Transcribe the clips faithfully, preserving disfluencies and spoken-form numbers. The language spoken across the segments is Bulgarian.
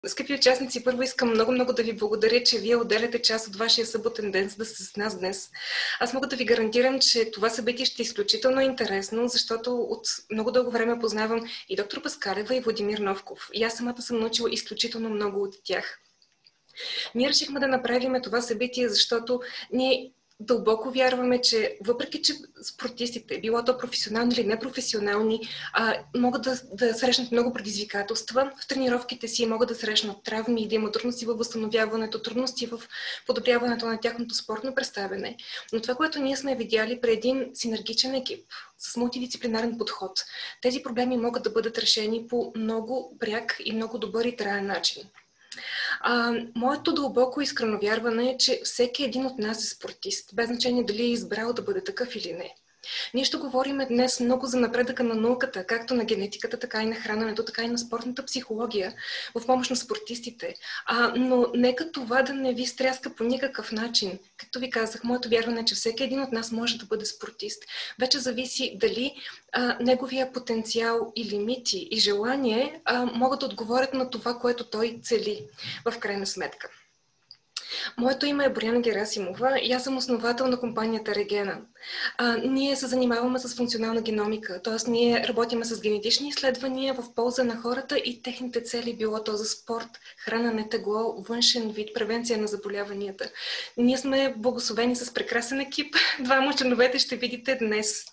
Скъпи участници, първо искам много-много да ви благодаря, че вие отделяте част от вашия съботен ден, за да сте с нас днес. Аз мога да ви гарантирам, че това събитие ще е изключително интересно, защото от много дълго време познавам и доктор Паскалева, и Владимир Новков. И аз самата съм научила изключително много от тях. Ние решихме да направим това събитие, защото ние дълбоко вярваме, че въпреки, че спортистите, било то професионални или непрофесионални, а, могат да, да срещнат много предизвикателства в тренировките си, могат да срещнат травми, да имат трудности във възстановяването, трудности в подобряването на тяхното спортно представяне. Но това, което ние сме видяли при един синергичен екип с мултидисциплинарен подход, тези проблеми могат да бъдат решени по много пряк и много добър и траен начин. А, моето дълбоко искрено вярване е, че всеки един от нас е спортист, без значение дали е избрал да бъде такъв или не. Ние ще говорим днес много за напредъка на науката, както на генетиката, така и на храненето, така и на спортната психология, в помощ на спортистите. А, но нека това да не ви стряска по никакъв начин. Както ви казах, моето вярване е, че всеки един от нас може да бъде спортист. Вече зависи дали а, неговия потенциал и лимити и желание а, могат да отговорят на това, което той цели в крайна сметка. Моето име е Боряна Герасимова и аз съм основател на компанията Регена. А, ние се занимаваме с функционална геномика, т.е. ние работим с генетични изследвания в полза на хората и техните цели, било то за спорт, хранене, тегло, външен вид, превенция на заболяванията. Ние сме благословени с прекрасен екип, двама от членовете ще видите днес.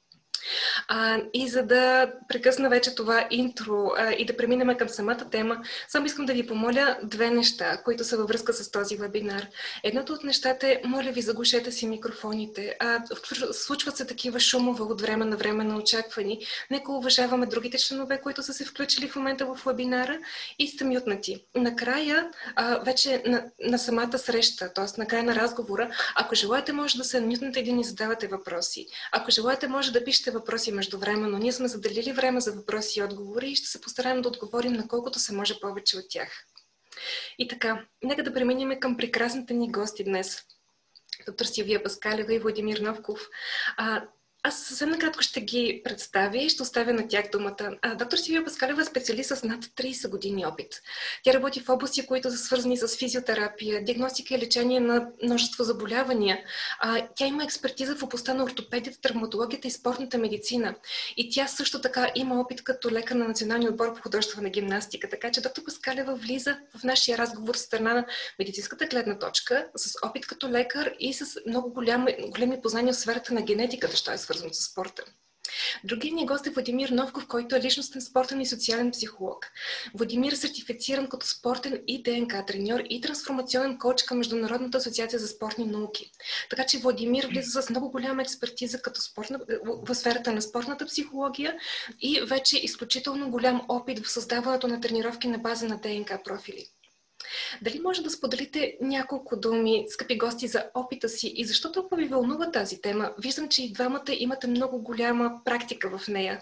А, и за да прекъсна вече това интро а, и да преминем към самата тема, само искам да ви помоля две неща, които са във връзка с този вебинар. Едното от нещата е, моля ви, заглушете си микрофоните. А, случват се такива шумове от време на време на очаквани. Нека уважаваме другите членове, които са се включили в момента в вебинара и сте мютнати. Накрая, а, вече на, на самата среща, т.е. накрая на разговора, ако желаете, може да се мютнете и да ни задавате въпроси. Ако желаете, може да пишете въпроси междувременно. Ние сме заделили време за въпроси и отговори и ще се постараем да отговорим на колкото се може повече от тях. И така, нека да преминем към прекрасните ни гости днес. Доктор Силвия Паскалева и Владимир Новков. А, Аз съвсем накратко ще ги представя и ще оставя на тях думата. А, доктор Силвия Паскалева е специалист с над трийсет години опит. Тя работи в области, които са свързани с физиотерапия, диагностика и лечение на множество заболявания. А, тя има експертиза в областта на ортопедията, травматологията и спортната медицина. И тя също така има опит като лекар на Националния отбор по художествена гимнастика. Така че доктор Паскалева влиза в нашия разговор с страна на медицинската гледна точка, с опит като лекар и с много голями, големи познания в сферата на генетиката, що е свързано с спорта. Другият ни гост е Владимир Новков, който е личностен спортен и социален психолог. Владимир е сертифициран като спортен и ДНК треньор и трансформационен коуч към Международната асоциация за спортни науки. Така че Владимир влиза с много голяма експертиза като спортна, в сферата на спортната психология и вече изключително голям опит в създаването на тренировки на база на ДНК профили. Дали може да споделите няколко думи, скъпи гости, за опита си и защо толкова ви вълнува тази тема? Виждам, че и двамата имате много голяма практика в нея.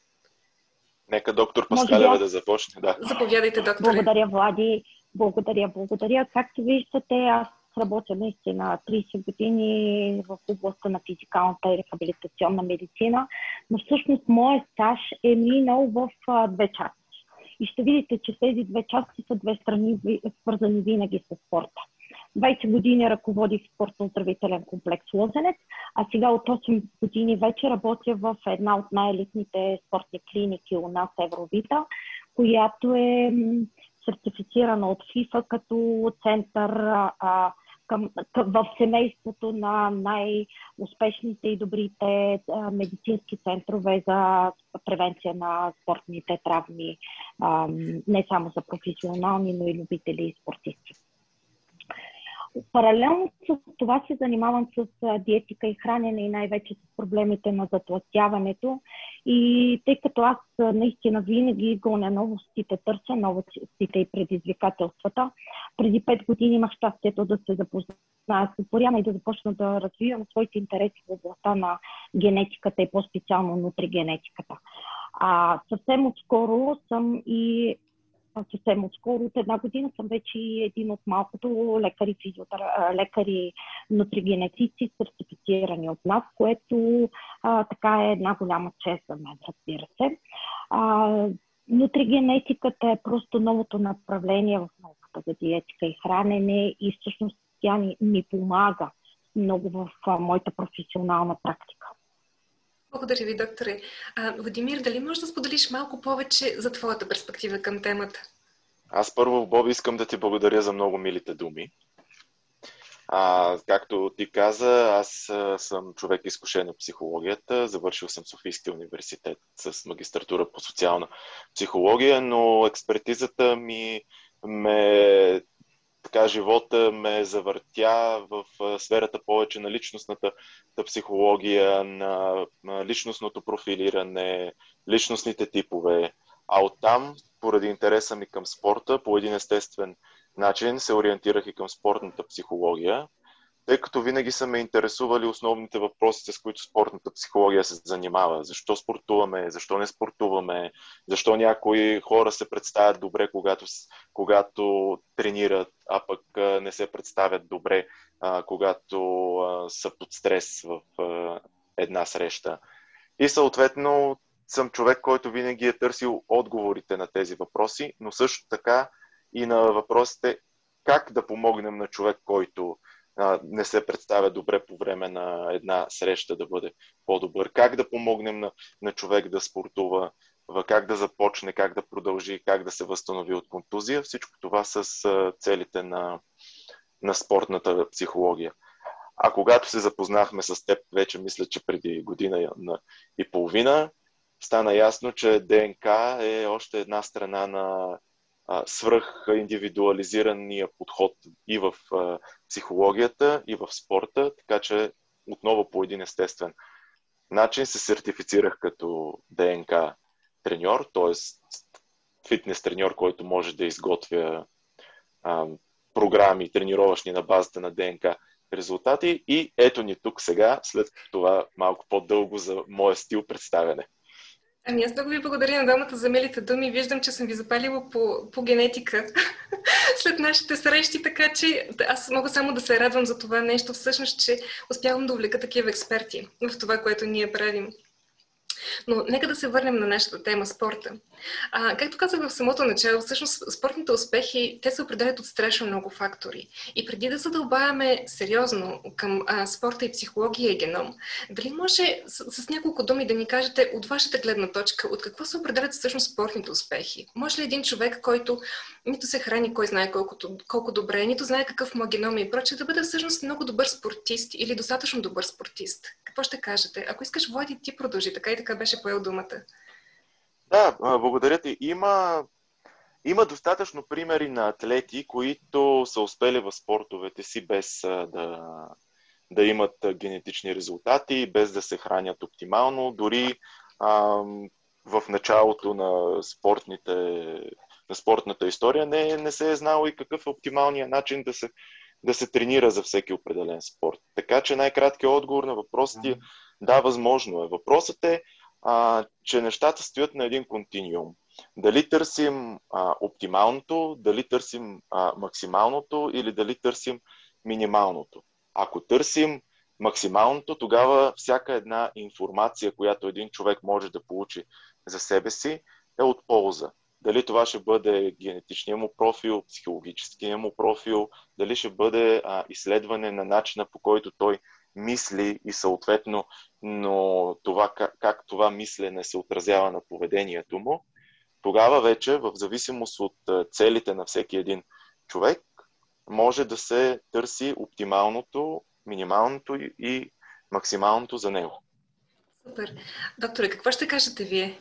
Нека доктор Паскалева да започне. Да. Заповядайте, доктор. Благодаря, Влади. Благодаря, благодаря. Както виждате, аз работя наистина трийсет години в областта на физикалната и рехабилитационна медицина, но всъщност моят стаж е минал в а, две части. И ще видите, че тези две части са две страни, свързани винаги с спорта. двайсет години ръководих спортно-оздравителен комплекс Лозенец, а сега от осем години вече работя в една от най-елитните спортни клиники у нас, Евровита, която е сертифицирана от ФИФА като център а, към, към, в семейството на най-успешните и добрите а, медицински центрове за превенция на спортните травми, а, не само за професионални, но и любители и спортисти. Паралелно с това се занимавам с диетика и хранене и най-вече с проблемите на затлъстяването. И тъй като аз наистина винаги гоня новостите, търся новостите и предизвикателствата, преди пет години имах щастието да се запозная с Боряна и да започна да развивам своите интереси в областта на генетиката и по-специално нутригенетиката. А съвсем отскоро съм и съвсем отскоро, от една година съм вече един от малкото лекари, физиотера... лекари нутригенетици, сертифицирани от нас, което а, така е една голяма чест за мен, разбира се. А, Нутригенетиката е просто новото направление в науката за диетика и хранене и всъщност тя ни, ни помага много в а, моята професионална практика. Благодаря ви, докторе. А, Владимир, дали можеш да споделиш малко повече за твоята перспектива към темата? Аз първо, Боби, искам да ти благодаря за много милите думи. А, както ти каза, аз а, съм човек изкушен от психологията. Завършил съм Софийския университет с магистратура по социална психология, но експертизата ми ме така живота ме завъртя в сферата повече на личностната психология, на личностното профилиране, личностните типове. А оттам, поради интереса ми към спорта, по един естествен начин се ориентирах и към спортната психология, тъй като винаги са ме интересували основните въпроси, с които спортната психология се занимава. Защо спортуваме, защо не спортуваме, защо някои хора се представят добре, когато, когато тренират, а пък не се представят добре, когато са под стрес в една среща. И съответно съм човек, който винаги е търсил отговорите на тези въпроси, но също така и на въпросите как да помогнем на човек, който не се представя добре по време на една среща, да бъде по-добър. Как да помогнем на, на човек да спортува, как да започне, как да продължи, как да се възстанови от контузия. Всичко това с целите на, на спортната психология. А когато се запознахме с теб, вече мисля, че преди година и половина, стана ясно, че ДНК е още една страна на свръх индивидуализирания подход и в а, психологията, и в спорта, така че отново по един естествен начин се сертифицирах като ДНК треньор, т.е. фитнес треньор, който може да изготвя а, програми тренировъчни на базата на ДНК резултати. И ето ни тук сега, след това малко по-дълго за моя стил представяне. Ами аз много ви благодаря на дамата за милите думи. Виждам, че съм ви запалила по, по генетика след нашите срещи, така че аз мога само да се радвам за това нещо, всъщност, че успявам да увлека такива експерти в това, което ние правим. Но нека да се върнем на нашата тема спорта. А, както казах в самото начало, всъщност спортните успехи, те се определят от страшно много фактори. И преди да задълбаваме сериозно към а, спорта и психология и геном, дали може с, с няколко думи да ни кажете от вашата гледна точка, от какво се определят всъщност спортните успехи? Може ли един човек, който нито се храни кой знае колкото, колко добре, нито знае какъв му е геном и прочее, да бъде всъщност много добър спортист или достатъчно добър спортист? Какво ще кажете? Ако искаш, Влади, ти продължи. Така и така беше поел думата. Да, благодаря ти. Има, има достатъчно примери на атлети, които са успели в спортовете си без да, да имат генетични резултати, без да се хранят оптимално. Дори а, в началото на, спортните, на спортната история не, не се е знало и какъв е оптималният начин да се, да се тренира за всеки определен спорт. Така че най-краткият отговор на въпросите е да, възможно е. Въпросът е, а, че нещата стоят на един континиум. Дали търсим а, оптималното, дали търсим а, максималното или дали търсим минималното. Ако търсим максималното, тогава всяка една информация, която един човек може да получи за себе си, е от полза. Дали това ще бъде генетичният му профил, психологическият му профил, дали ще бъде а, изследване на начина, по който той мисли и съответно, но това, как, как това мислене се отразява на поведението му, тогава вече, в зависимост от целите на всеки един човек, може да се търси оптималното, минималното и максималното за него. Супер. Докторе, какво ще кажете вие?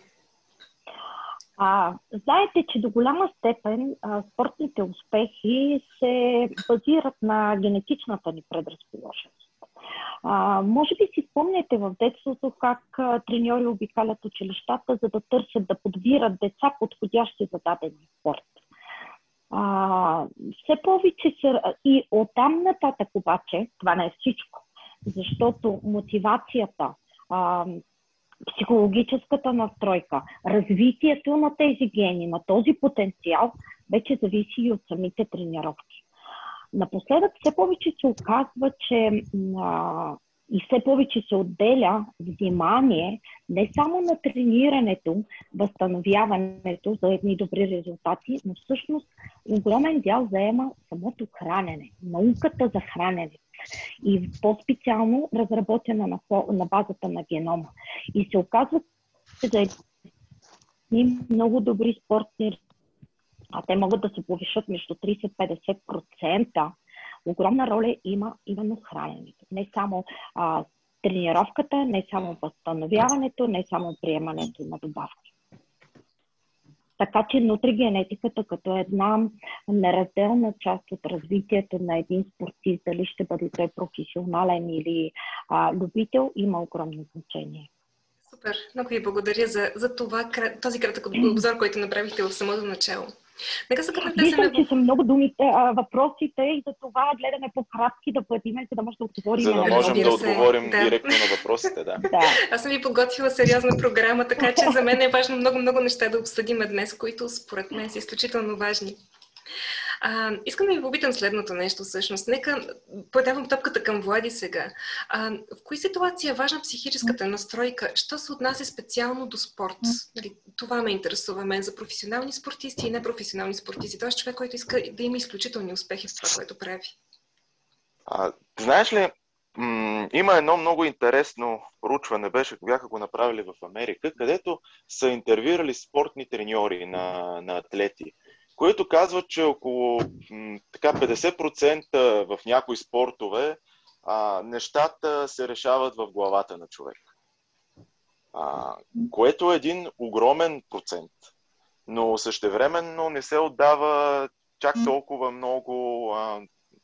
А, знаете, че до голяма степен а, спортните успехи се базират на генетичната ни предразположеност. А, може би си спомняте в детството как а, треньори обикалят училищата, за да търсят да подбират деца, подходящи за даден спорт. А, все повече са и оттам нататък обаче, това не е всичко, защото мотивацията, а, психологическата настройка, развитието на тези гени, на този потенциал, вече зависи и от самите тренировки. Напоследък все повече се оказва, че а, и все повече се отделя внимание не само на тренирането, възстановяването за едни добри резултати, но всъщност огромен дял заема самото хранене, науката за хранене и по-специално разработена на, на базата на генома. И се оказва, че за едни много добри спортни, а те могат да се повишат между трийсет до петдесет процента, огромна роля има именно храненето. Не само а, тренировката, не само възстановяването, не само приемането на добавки. Така че нутригенетиката като една неразделна част от развитието на един спортист, дали ще бъде той професионален или а, любител, има огромно значение. Супер! Много ви благодаря за, за това, този кратък обзор, който направихте в самото начало. Нека сега да влезем... Виждам, че са много думите, а, въпросите и за това гледаме по-кратки да бъдем, за да може да отговорим. За да можем да отговорим да. директно на въпросите, да. да. Аз съм ви подготвила сериозна програма, така че за мен е важно много-много неща да обсъдим днес, които според мен са изключително важни. А, искам да ви попитам следното нещо всъщност. Нека подавам топката към Влади сега. А, в кои ситуации е важна психическата настройка? Що се отнася специално до спорт? Нали, това ме интересува мен за професионални спортисти и непрофесионални спортисти. Тоест човек, който иска да има изключителни успехи в това, което прави. А, знаеш ли, м- има едно много интересно проучване, беше, бяха го направили в Америка, където са интервюирали спортни треньори на, на атлети, което казва, че около м, така петдесет процента в някои спортове а, нещата се решават в главата на човек. А, което е един огромен процент. Но същевременно не се отдава чак толкова много... А,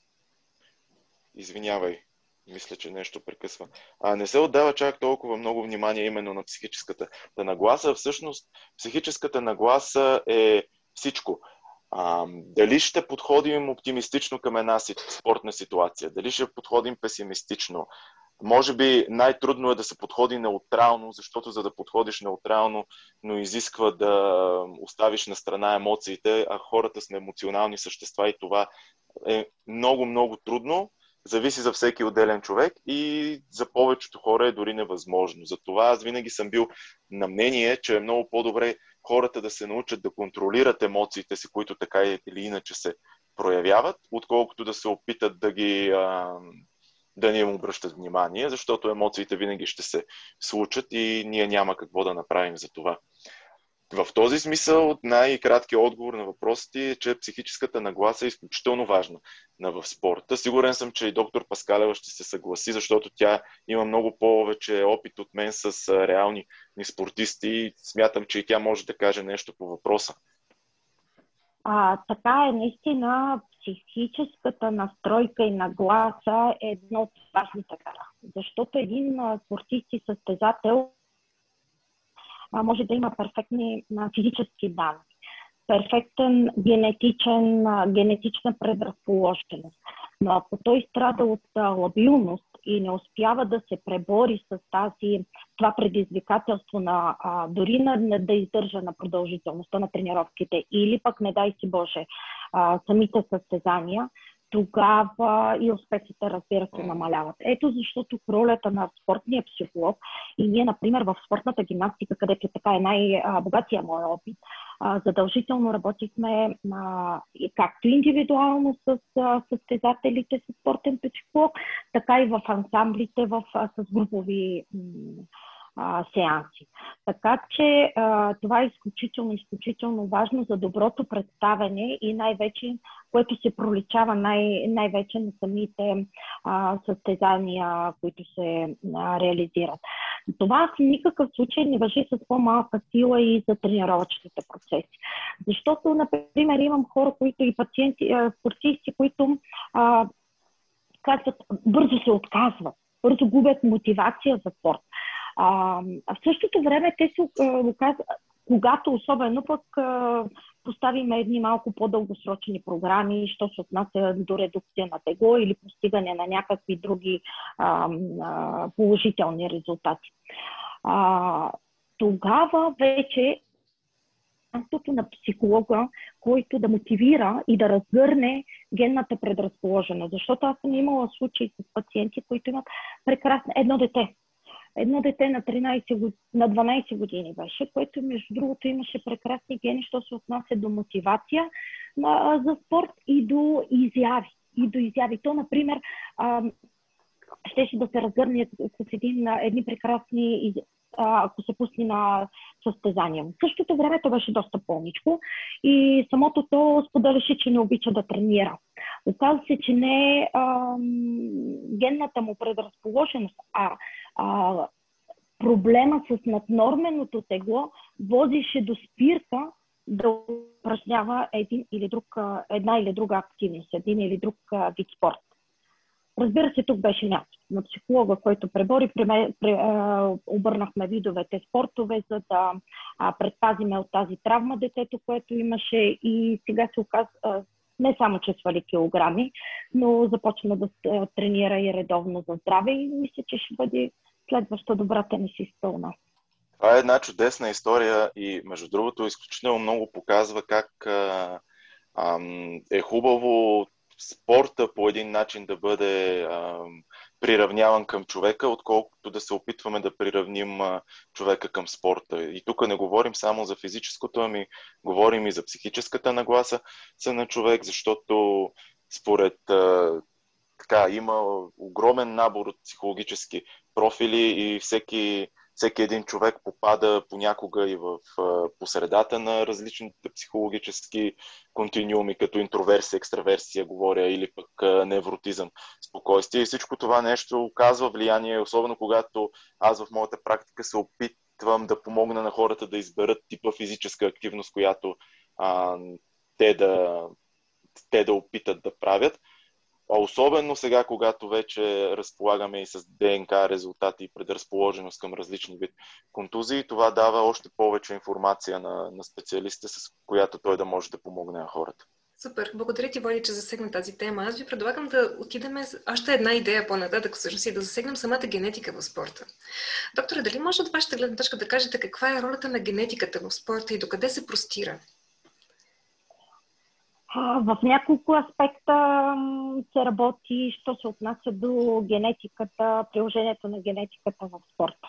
извинявай, мисля, че нещо прекъсва. А, не се отдава чак толкова много внимание именно на психическата нагласа. Всъщност, психическата нагласа е всичко. А, дали ще подходим оптимистично към една спортна ситуация, дали ще подходим песимистично. Може би най-трудно е да се подходи неутрално, защото за да подходиш неутрално, но изисква да оставиш на страна емоциите, а хората сме емоционални същества и това е много-много трудно. Зависи за всеки отделен човек и за повечето хора е дори невъзможно. Затова аз винаги съм бил на мнение, че е много по-добре хората да се научат да контролират емоциите си, които така или иначе се проявяват, отколкото да се опитат да ги а, да не им обръщат внимание, защото емоциите винаги ще се случат и ние няма какво да направим за това. В този смисъл най-краткият отговор на въпросите е, че психическата нагласа е изключително важна в спорта. Сигурен съм, че и доктор Паскалева ще се съгласи, защото тя има много повече опит от мен с реални спортисти и смятам, че и тя може да каже нещо по въпроса. А, така е, наистина психическата настройка и нагласа е едно от важните кара. Защото един спортист и състезател а, може да има перфектни а, физически данни, перфектен генетичен, а, генетична предразположеност. Но ако той страда от а, лабилност и не успява да се пребори с тази, това предизвикателство на, а, дори на, на, да издържа на продължителността на тренировките или пък, не дай си Боже, а, самите състезания, тогава и успехите, разбира се, намаляват. Ето защото ролята на спортния психолог и ние, например, в спортната гимнастика, където така е най-богатия мой опит, задължително работихме както индивидуално с състезателите с спортен психолог, така и в ансамблите в, с групови сеанси. Така че а, това е изключително, изключително важно за доброто представяне и най-вече, което се проличава най- най-вече на самите а, състезания, които се а, реализират. Това в никакъв случай не важи с по-малка сила и за тренировъчните процеси. Защото, например, имам хора, които и пациенти, спортисти, които а, казват, бързо се отказват, бързо губят мотивация за спорт. А, а в същото време те се оказват, когато особено пък а, поставим едни малко по-дългосрочни програми, що се отнася до редукция на тегло или постигане на някакви други а, а, положителни резултати. А, тогава вече мястото на психолога, който да мотивира и да разгърне генната предразположеност. Защото аз съм имала случаи с пациенти, които имат прекрасно едно дете. Едно дете на, тринайсет, на дванайсет години беше, което между другото имаше прекрасни гени, що се отнася до мотивация а, за спорт и до изяви. И до изяви. То, например, а, щеше да се разгърне с един, едни прекрасни, а, ако се пусне на състезания. В същото време то беше доста пълничко и самото то споделяше, че не обича да тренира. Оказва се, че не е генната му предразположеност, а, а проблема с наднорменото тегло водеше до спирка да упражнява един или друг, една или друга активност, един или друг вид спорт. Разбира се, тук беше място на психолога, който пребори, обърнахме видовете спортове, за да а, предпазиме от тази травма детето, което имаше и сега се оказа не само, че свали килограми, но започна да тренира и редовно за здраве и мисля, че ще бъде следваща добра тенисистка у нас. Това е една чудесна история и между другото изключително много показва как а, а, е хубаво спорта по един начин да бъде а, приравняван към човека, отколкото да се опитваме да приравним а, човека към спорта. И тук не говорим само за физическото, ами говорим и за психическата нагласа на човек, защото според а, така, има огромен набор от психологически профили и всеки Всеки един човек попада понякога и в посредата на различните психологически континууми, като интроверсия, екстраверсия, говоря, или пък невротизъм, спокойствие. И всичко това нещо оказва влияние, особено когато аз в моята практика се опитвам да помогна на хората да изберат типа физическа активност, която а, те, да, те да опитат да правят. А особено сега, когато вече разполагаме и с ДНК резултати и предразположеност към различни вид контузии, това дава още повече информация на, на специалиста, с която той да може да помогне на хората. Супер! Благодаря ти, Води, че засегна тази тема. Аз ви предлагам да отидем още една идея по-нататък, всъщност и да засегнем самата генетика в спорта. Доктора, дали може от вашата гледна точка да кажете каква е ролята на генетиката в спорта и докъде се простира? В няколко аспекта се работи, що се отнася до генетиката, приложението на генетиката в спорта.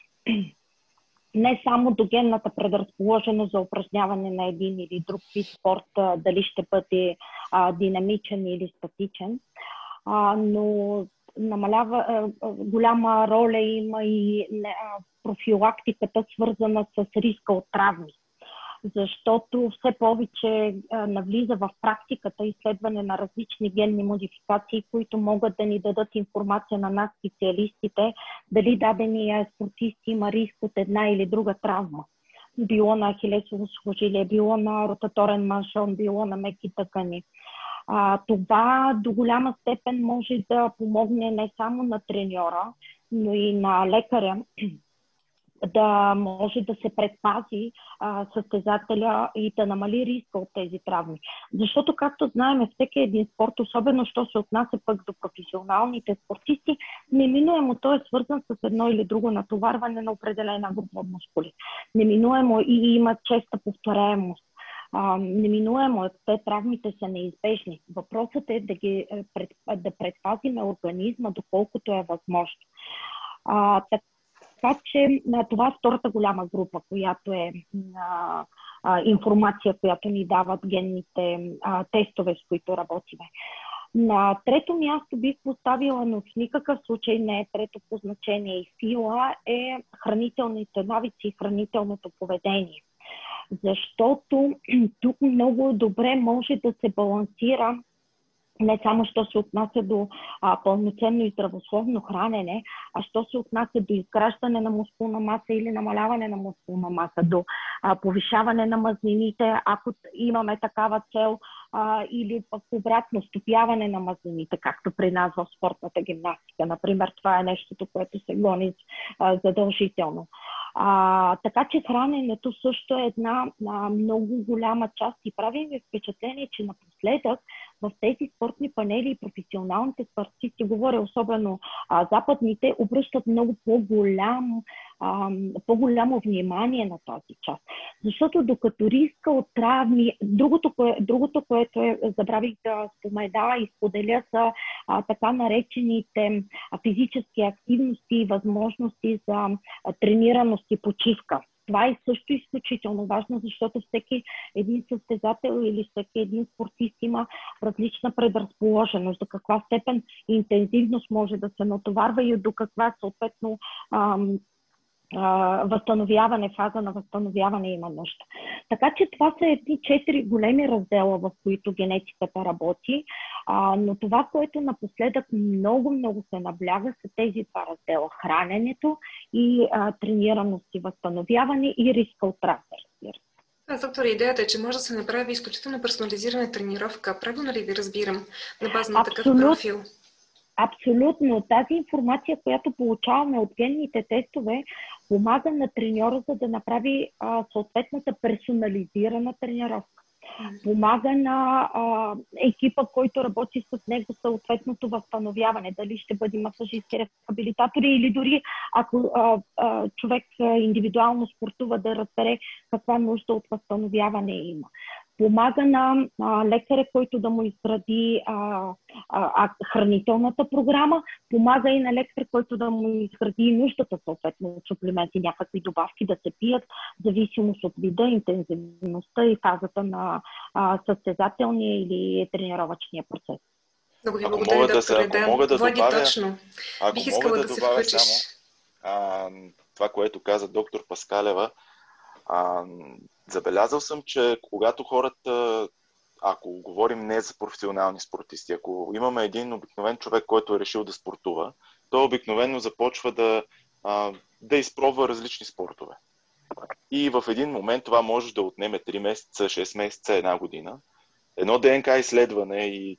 Не само до генната предразположеност за упражняване на един или друг вид спорт, дали ще бъде а, динамичен или статичен, а, но намалява, а, голяма роля има и а, профилактиката, свързана с риска от травми. Защото все повече а, навлиза в практиката изследване на различни генни модификации, които могат да ни дадат информация на нас, специалистите, дали дадения спортист има риск от една или друга травма. Било на ахилесово сухожилие, било на ротаторен маншон, било на меки тъкани. А, това до голяма степен може да помогне не само на треньора, но и на лекаря, да може да се предпази а, състезателя и да намали риска от тези травми. Защото, както знаем, всеки един спорт, особено що се отнася пък до професионалните спортисти, неминуемо той е свързан с едно или друго натоварване на определена група мускули. Неминуемо и има честа повторяемост. А, неминуемо, те травмите са неизбежни. Въпросът е да, ги, пред, да предпазиме организма, доколкото е възможно. А, така Така че това е втората голяма група, която е а, а, информация, която ни дават генните а, тестове, с които работиме. На трето място бих поставила, но в никакъв случай не е трето по значение и сила, е хранителните навици и хранителното поведение. Защото тук много добре може да се балансира не само що се отнася до а, пълноценно и здравословно хранене, а що се отнася до изграждане на мускулна маса или намаляване на мускулна маса, до а, повишаване на мазнините, ако имаме такава цел, а, или обратно стопяване на мазнините, както при нас в спортната гимнастика. Например, това е нещото, което се гони а, задължително. А, така че храненето също е една а, много голяма част и прави ми впечатление, че напоследък в тези спортни панели и професионалните спортисти, говоря особено а, западните, обръщат много по-голям, а, по-голямо внимание на този част. Защото докато риска от травми, другото, кое, другото което е, забравих да спомена и споделя, са а, така наречените а, физически активности и възможности за а, тренираност и почивка. Това е също изключително важно, защото всеки един състезател или всеки един спортист има различна предразположеност, до каква степен и интензивност може да се натоварва и до каква съответно ам, а, възстановяване, фаза на възстановяване има нужда. Така че това са едни четири големи раздела, в които генетиката работи, а, но това, което напоследък много-много се набляга, са тези два раздела: храненето и а, тренираност и възстановяване и риска от травма, разбира се. А, доктор, идеята е, че може да се направи изключително персонализирана тренировка. Правилно ли ви разбирам на база на такъв профил? Абсолютно. Тази информация, която получаваме от генните тестове, помага на треньора, за да направи а, съответната персонализирана тренировка. Помага на а, екипа, който работи с него, съответното възстановяване. Дали ще бъде масажисти, рехабилитатори или дори ако а, а, човек индивидуално спортува, да разбере каква нужда от възстановяване има. Помага на а, лекаря, който да му изгради а, а, а, хранителната програма. Помага и на лекар, който да му изгради нуждата, съответно, от суплементи, някакви добавки да се пият, в зависимост от вида, интензивността и фазата на а, състезателния или тренировъчния процес. Много ви ако благодаря, мога да, доктор. ако Да, мога да Влади, добавя, точно. ако Бих мога искала да, да се добавя включиш. само а, това, което каза доктор Паскалева, а, забелязал съм, че когато хората, ако говорим не за професионални спортисти, ако имаме един обикновен човек, който е решил да спортува, той обикновено започва да, а, да изпробва различни спортове. И в един момент това може да отнеме три месеца, шест месеца, една година. Едно ДНК изследване и,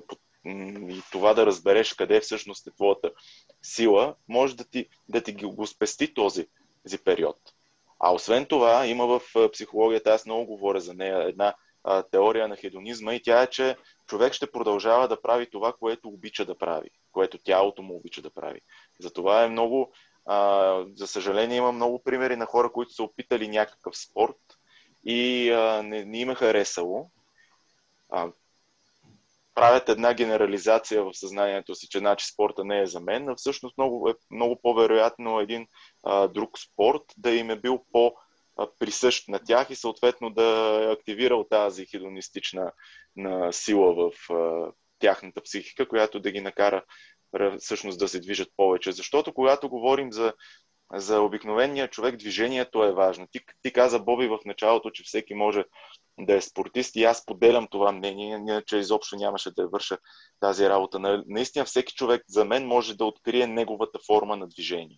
и това да разбереш къде всъщност е твоята сила, може да ти, да ти го спести този, този период. А освен това, има в психологията, аз много говоря за нея, една а, теория на хедонизма, и тя е, че човек ще продължава да прави това, което обича да прави, което тялото му обича да прави. Затова е много, а, за съжаление, има много примери на хора, които са опитали някакъв спорт и а, не, не им е харесало. А, правят една генерализация в съзнанието си, че значи спорта не е за мен, а всъщност много, е много по-вероятно един а, друг спорт да им е бил по-присъщ на тях и съответно да е активирал тази хедонистична на сила в а, тяхната психика, която да ги накара всъщност да се движат повече. Защото когато говорим за За обикновения човек движението е важно. Ти, ти каза, Боби, в началото, че всеки може да е спортист, и аз поделям това мнение, иначе изобщо нямаше да върша тази работа. Наистина всеки човек за мен може да открие неговата форма на движение.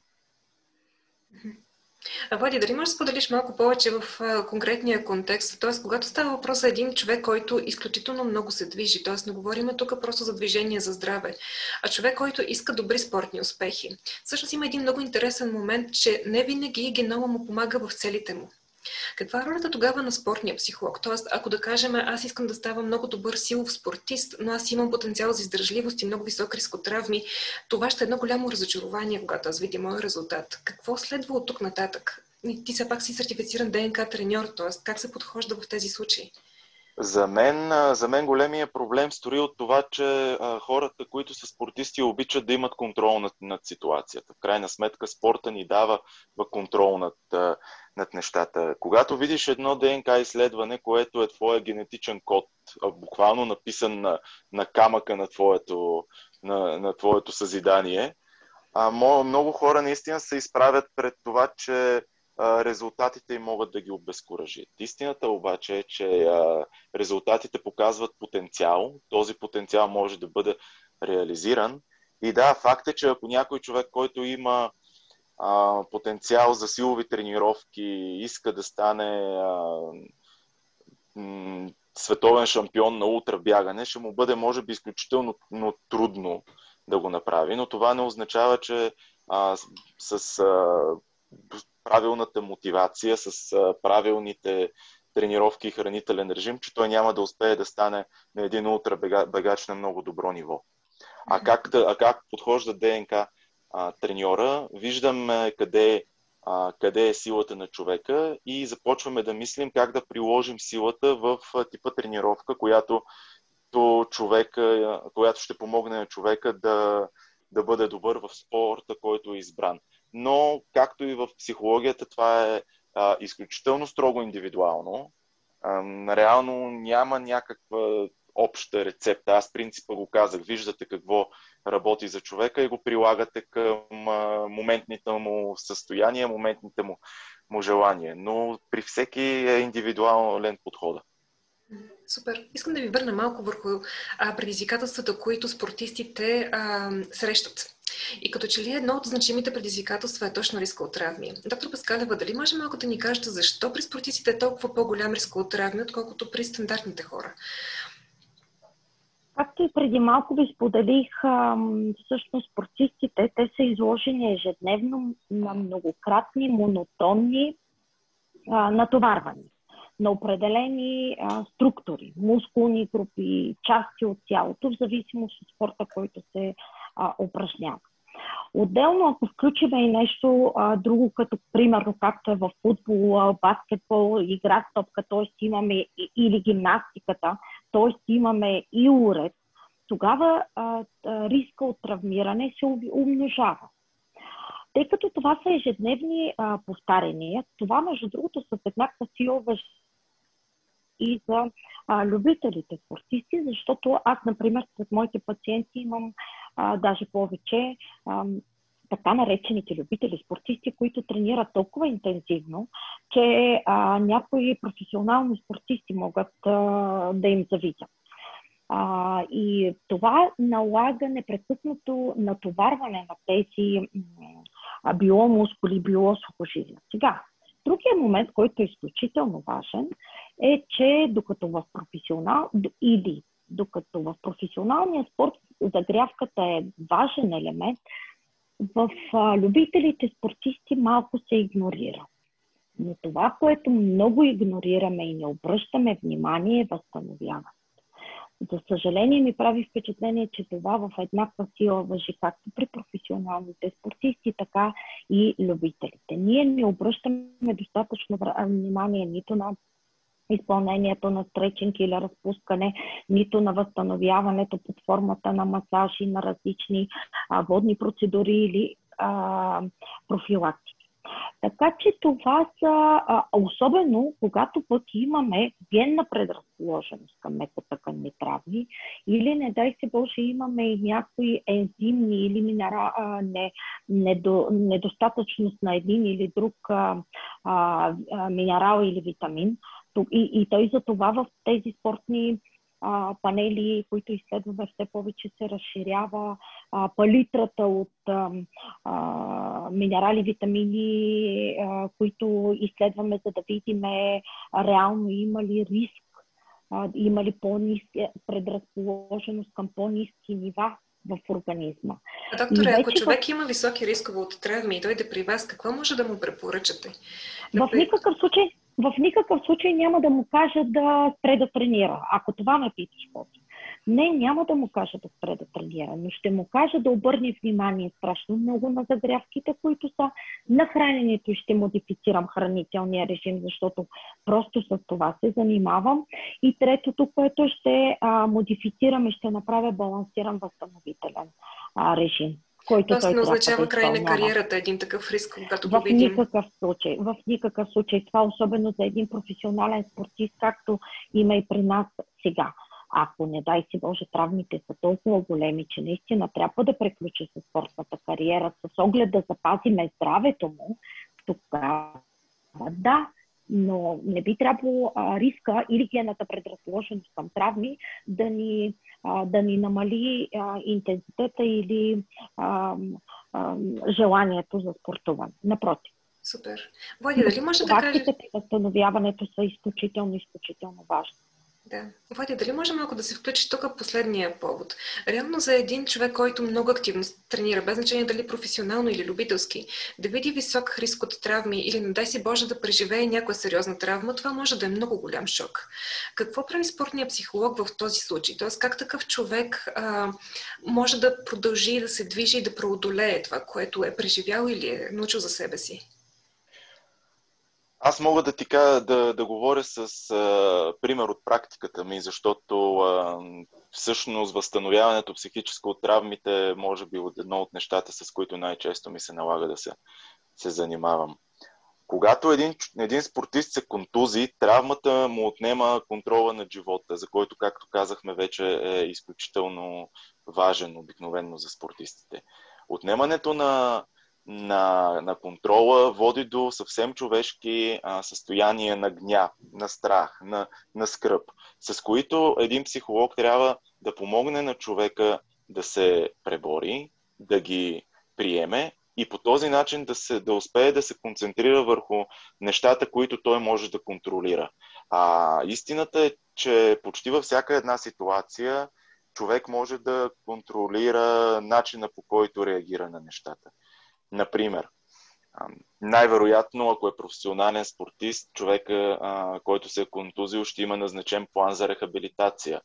А, Влади, дали можеш да споделиш малко повече в а, конкретния контекст? Т.е. когато става въпрос за един човек, който изключително много се движи, т.е. не говорим тук просто за движение за здраве, а човек, който иска добри спортни успехи. Всъщност има един много интересен момент, че не винаги генома му помага в целите му. Каква е ролята тогава на спортния психолог? Тоест, ако да кажем, аз искам да ставам много добър силов спортист, но аз имам потенциал за издържливост и много висок риск от травми, това ще е едно голямо разочарование, когато аз видя моя резултат. Какво следва от тук нататък? Ти все пак си сертифициран ДНК треньор, т.е. как се подхожда в тези случаи? За мен, за мен големия проблем стои от това, че а, хората, които са спортисти, обичат да имат контрол над, над ситуацията. В крайна сметка спорта ни дава контрол над, над нещата. Когато видиш едно ДНК изследване, което е твоя генетичен код, буквално написан на, на камъка на твоето, на, на твоето съзидание, а, много хора наистина се изправят пред това, че резултатите им могат да ги обезкуражат. Истината обаче е, че а, резултатите показват потенциал. Този потенциал може да бъде реализиран. И да, факт е, че ако някой човек, който има а, потенциал за силови тренировки, иска да стане а, м- световен шампион на ултрабягане, ще му бъде, може би, изключително трудно да го направи. Но това не означава, че а, с... А, правилната мотивация, с а, правилните тренировки и хранителен режим, че той няма да успее да стане на един ултрабегач на много добро ниво. А как, да, а как подхожда ДНК а, треньора? Виждаме къде, а, къде е силата на човека и започваме да мислим как да приложим силата в типа тренировка, която, човека, която ще помогне на човека да, да бъде добър в спорта, който е избран. Но, както и в психологията, това е а, изключително строго индивидуално. А, реално няма някаква обща рецепта. Аз принципа го казах. Виждате какво работи за човека и го прилагате към а, моментните му състояния, моментните му, му желания. Но при всеки е индивидуален подхода. Супер. Искам да ви върна малко върху а, предизвикателствата, които спортистите а, срещат. И като че ли едно от значимите предизвикателства е точно риска от травми. Доктор Паскалева, дали може малко да ни кажете защо при спортистите е толкова по-голям риск от травми, отколкото при стандартните хора? Както и преди малко ви споделих, всъщност спортистите, те са изложени ежедневно на многократни, монотонни а, натоварвания на определени а, структури, мускулни групи, части от тялото, в зависимост от спорта, който се а, упражнява. Отделно, ако включим и нещо а, друго, като примерно както е в футбол, баскетбол, игра с топка, т.е. имаме и, или гимнастиката, т.е. имаме и уред, тогава а, а, риска от травмиране се умножава. Тъй като това са ежедневни а, повтаряния, това между другото с еднаква сила важи и за а, любителите спортисти, защото аз, например, сред моите пациенти имам а, даже повече а, така наречените любители спортисти, които тренират толкова интензивно, че а, някои професионални спортисти могат а, да им завидят. А, и това налага непрекъснато натоварване на тези а, било мускули, било сухожилия. Сега, другия момент, който е изключително важен, е, че докато в професионал или докато в професионалния спорт загрявката е важен елемент, в а, любителите спортисти малко се игнорира. Но това, което много игнорираме и не обръщаме внимание, е възстановяване. За съжаление ми прави впечатление, че това в еднаква сила важи както при професионалните спортисти, така и любителите. Ние не обръщаме достатъчно внимание нито на изпълнението на стречинг или разпускане, нито на възстановяването под формата на масажи, на различни а, водни процедури или а, профилактики. Така че това са, а, особено когато пък имаме генна предразположеност към мекотъканни травми или, не дай се Боже, имаме и някои ензимни или минера, а, не, недо, недостатъчност на един или друг а, а, минерал или витамин. И, и той за това в тези спортни а, панели, които изследваме, все повече се разширява а, палитрата от а, а, минерали, витамини, а, които изследваме, за да видим реално има ли риск, а, има ли по-ниска предразположеност към по-ниски нива в организма. А, докторе, ако човек в... има високи рискове от травми и дойде при вас, какво може да му препоръчате? В никакъв случай В никакъв случай няма да му кажа да спре да тренира, ако това ме питаш после. Не, няма да му кажа да спре да тренира, но ще му кажа да обърне внимание страшно много на загрявките, които са на храненето, и ще модифицирам хранителния режим, защото просто с това се занимавам. И третото, което ще а, модифицирам и ще направя балансиран възстановителен а, режим. Който Тоест той не означава да край на кариерата един такъв риск, когато го в видим. Никакъв случай, в никакъв случай. Това особено за един професионален спортист, както има и при нас сега. Ако, не дай си Боже, травмите са толкова големи, че наистина трябва да преключи със спортната кариера, с оглед да запазиме здравето му, тогава да, но не би трябвало а, риска или генната предразположеност към травми да ни, а, да ни намали а, интензитета или а, а, желанието за спортуване. Напротив. Супер. Влади, дали може да кажеш... Практиката и възстановяването са изключително, изключително важни. Да. Влади, дали може малко да се включи тук последния повод? Реално за един човек, който много активно тренира, без значение дали професионално или любителски, да види висок риск от травми или не дай си Боже да преживее някоя сериозна травма, това може да е много голям шок. Какво прави спортният психолог в този случай? Тоест, как такъв човек а, може да продължи да се движи и да преодолее това, което е преживял или е научил за себе си? Аз мога да ти кажа, да, да говоря с а, пример от практиката ми, защото а, всъщност възстановяването психическо от травмите може би от едно от нещата, с които най-често ми се налага да се, се занимавам. Когато един, един спортист се контузи, травмата му отнема контрола над живота, за който, както казахме, вече е изключително важен обикновено за спортистите. Отнемането на На, на контрола води до съвсем човешки а, състояния на гняв, на страх, на, на скръб, с които един психолог трябва да помогне на човека да се пребори, да ги приеме и по този начин да, се, да успее да се концентрира върху нещата, които той може да контролира. А истината е, че почти във всяка една ситуация човек може да контролира начина, по който реагира на нещата. Например, най-вероятно, ако е професионален спортист, човека, който се е контузил, ще има назначен план за рехабилитация.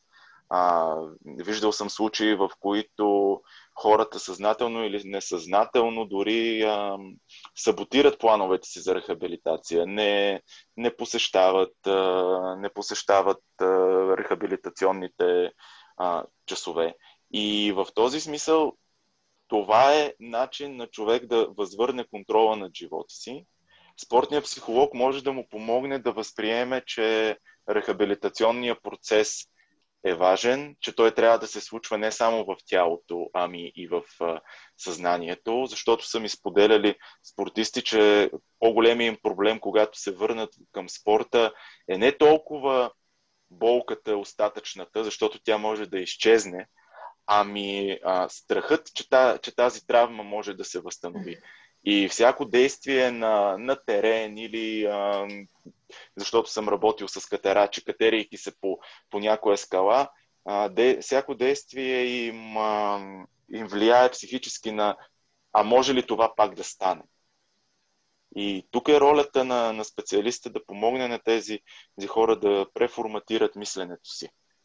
Виждал съм случаи, в които хората съзнателно или несъзнателно дори саботират плановете си за рехабилитация. Не, не посещават, не посещават рехабилитационните часове. И в този смисъл това е начин на човек да възвърне контрола над живота си. Спортният психолог може да му помогне да възприеме, че рехабилитационният процес е важен, че той трябва да се случва не само в тялото, ами и в съзнанието, защото са ми споделяли спортисти, че по-големият им проблем, когато се върнат към спорта, е не толкова болката, остатъчната, защото тя може да изчезне, ами а, страхът, че, та, че тази травма може да се възстанови. И всяко действие на, на терен или а, защото съм работил с катерачи, катерейки се по, по някоя скала, а, де, всяко действие им, а, им влияе психически на а може ли това пак да стане? И тук е ролята на, на специалиста да помогне на тези, тези хора да преформатират мисленето си.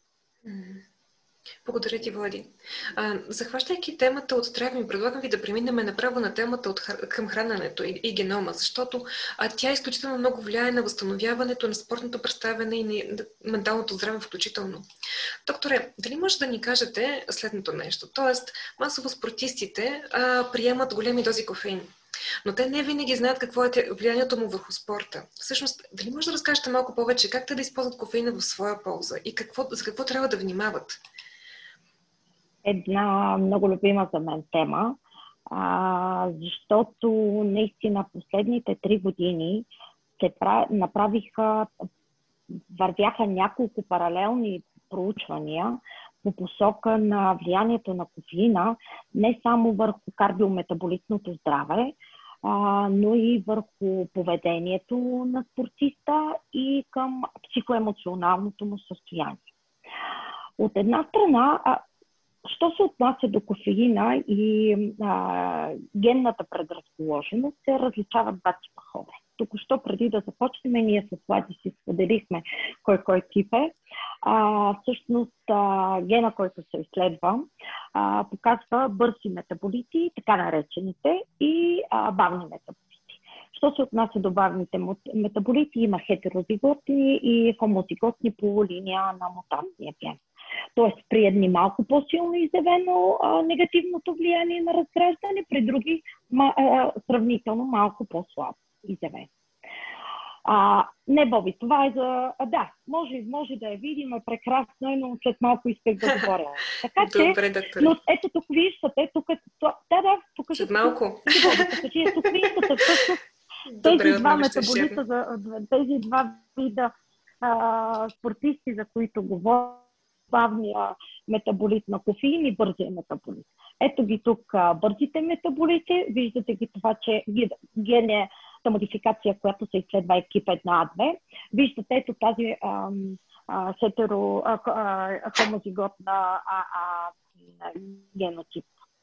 Благодаря ти, Влади. А, захващайки темата от травми, предлагам ви да преминем направо на темата от, към храненето и, и генома, защото а, тя изключително много влияе на възстановяването на спортното представяне и на, на менталното здраве включително. Докторе, дали може да ни кажете следното нещо? Тоест, масово спортистите а, приемат големи дози кофеин, но те не винаги знаят какво е влиянието му върху спорта. Всъщност, дали може да разкажете малко повече как те да използват кофеина в своя полза и какво, за какво трябва да внимават? Една много любима за мен тема, а, защото наистина последните три години се направиха, вървяха няколко паралелни проучвания по посока на влиянието на кофеина не само върху кардиометаболитното здраве, а, но и върху поведението на спортиста и към психоемоционалното му състояние. От една страна, а, що се отнася до кофеина и а, генната предразположеност, се различават два типа хора. Току-що преди да започнем, ние с Влади си споделихме кой кой тип е. А, всъщност а, гена, който се изследва, а, показва бързи метаболити, така наречените, и а, бавни метаболити. Що се отнася до бавните метаболити, има хетерозиготни и хомозиготни по линия на мутантния ген. Тоест при едни малко по-силно изявено а, негативното влияние на разграждане, при други ма, а, сравнително малко по-слабо изявено. А, не, Боби, това е за... А, да, може, може да я видим, е прекрасно, но след малко исках да говоря. Така че, добре, доктор. Но ето тук виждате, тук... Да, да, тук... След малко. Тук виждате всъщност тези два метаболита, за, тези два вида а, спортисти, за които говоря, бавния метаболит на кофеин и бързия метаболит. Ето ги тук а, бързите метаболити. Виждате ги това, че генната модификация, която се изследва екип едно А две. Виждате ето тази а, а, хетеро, а, а, хомозиготна а, а, генотип.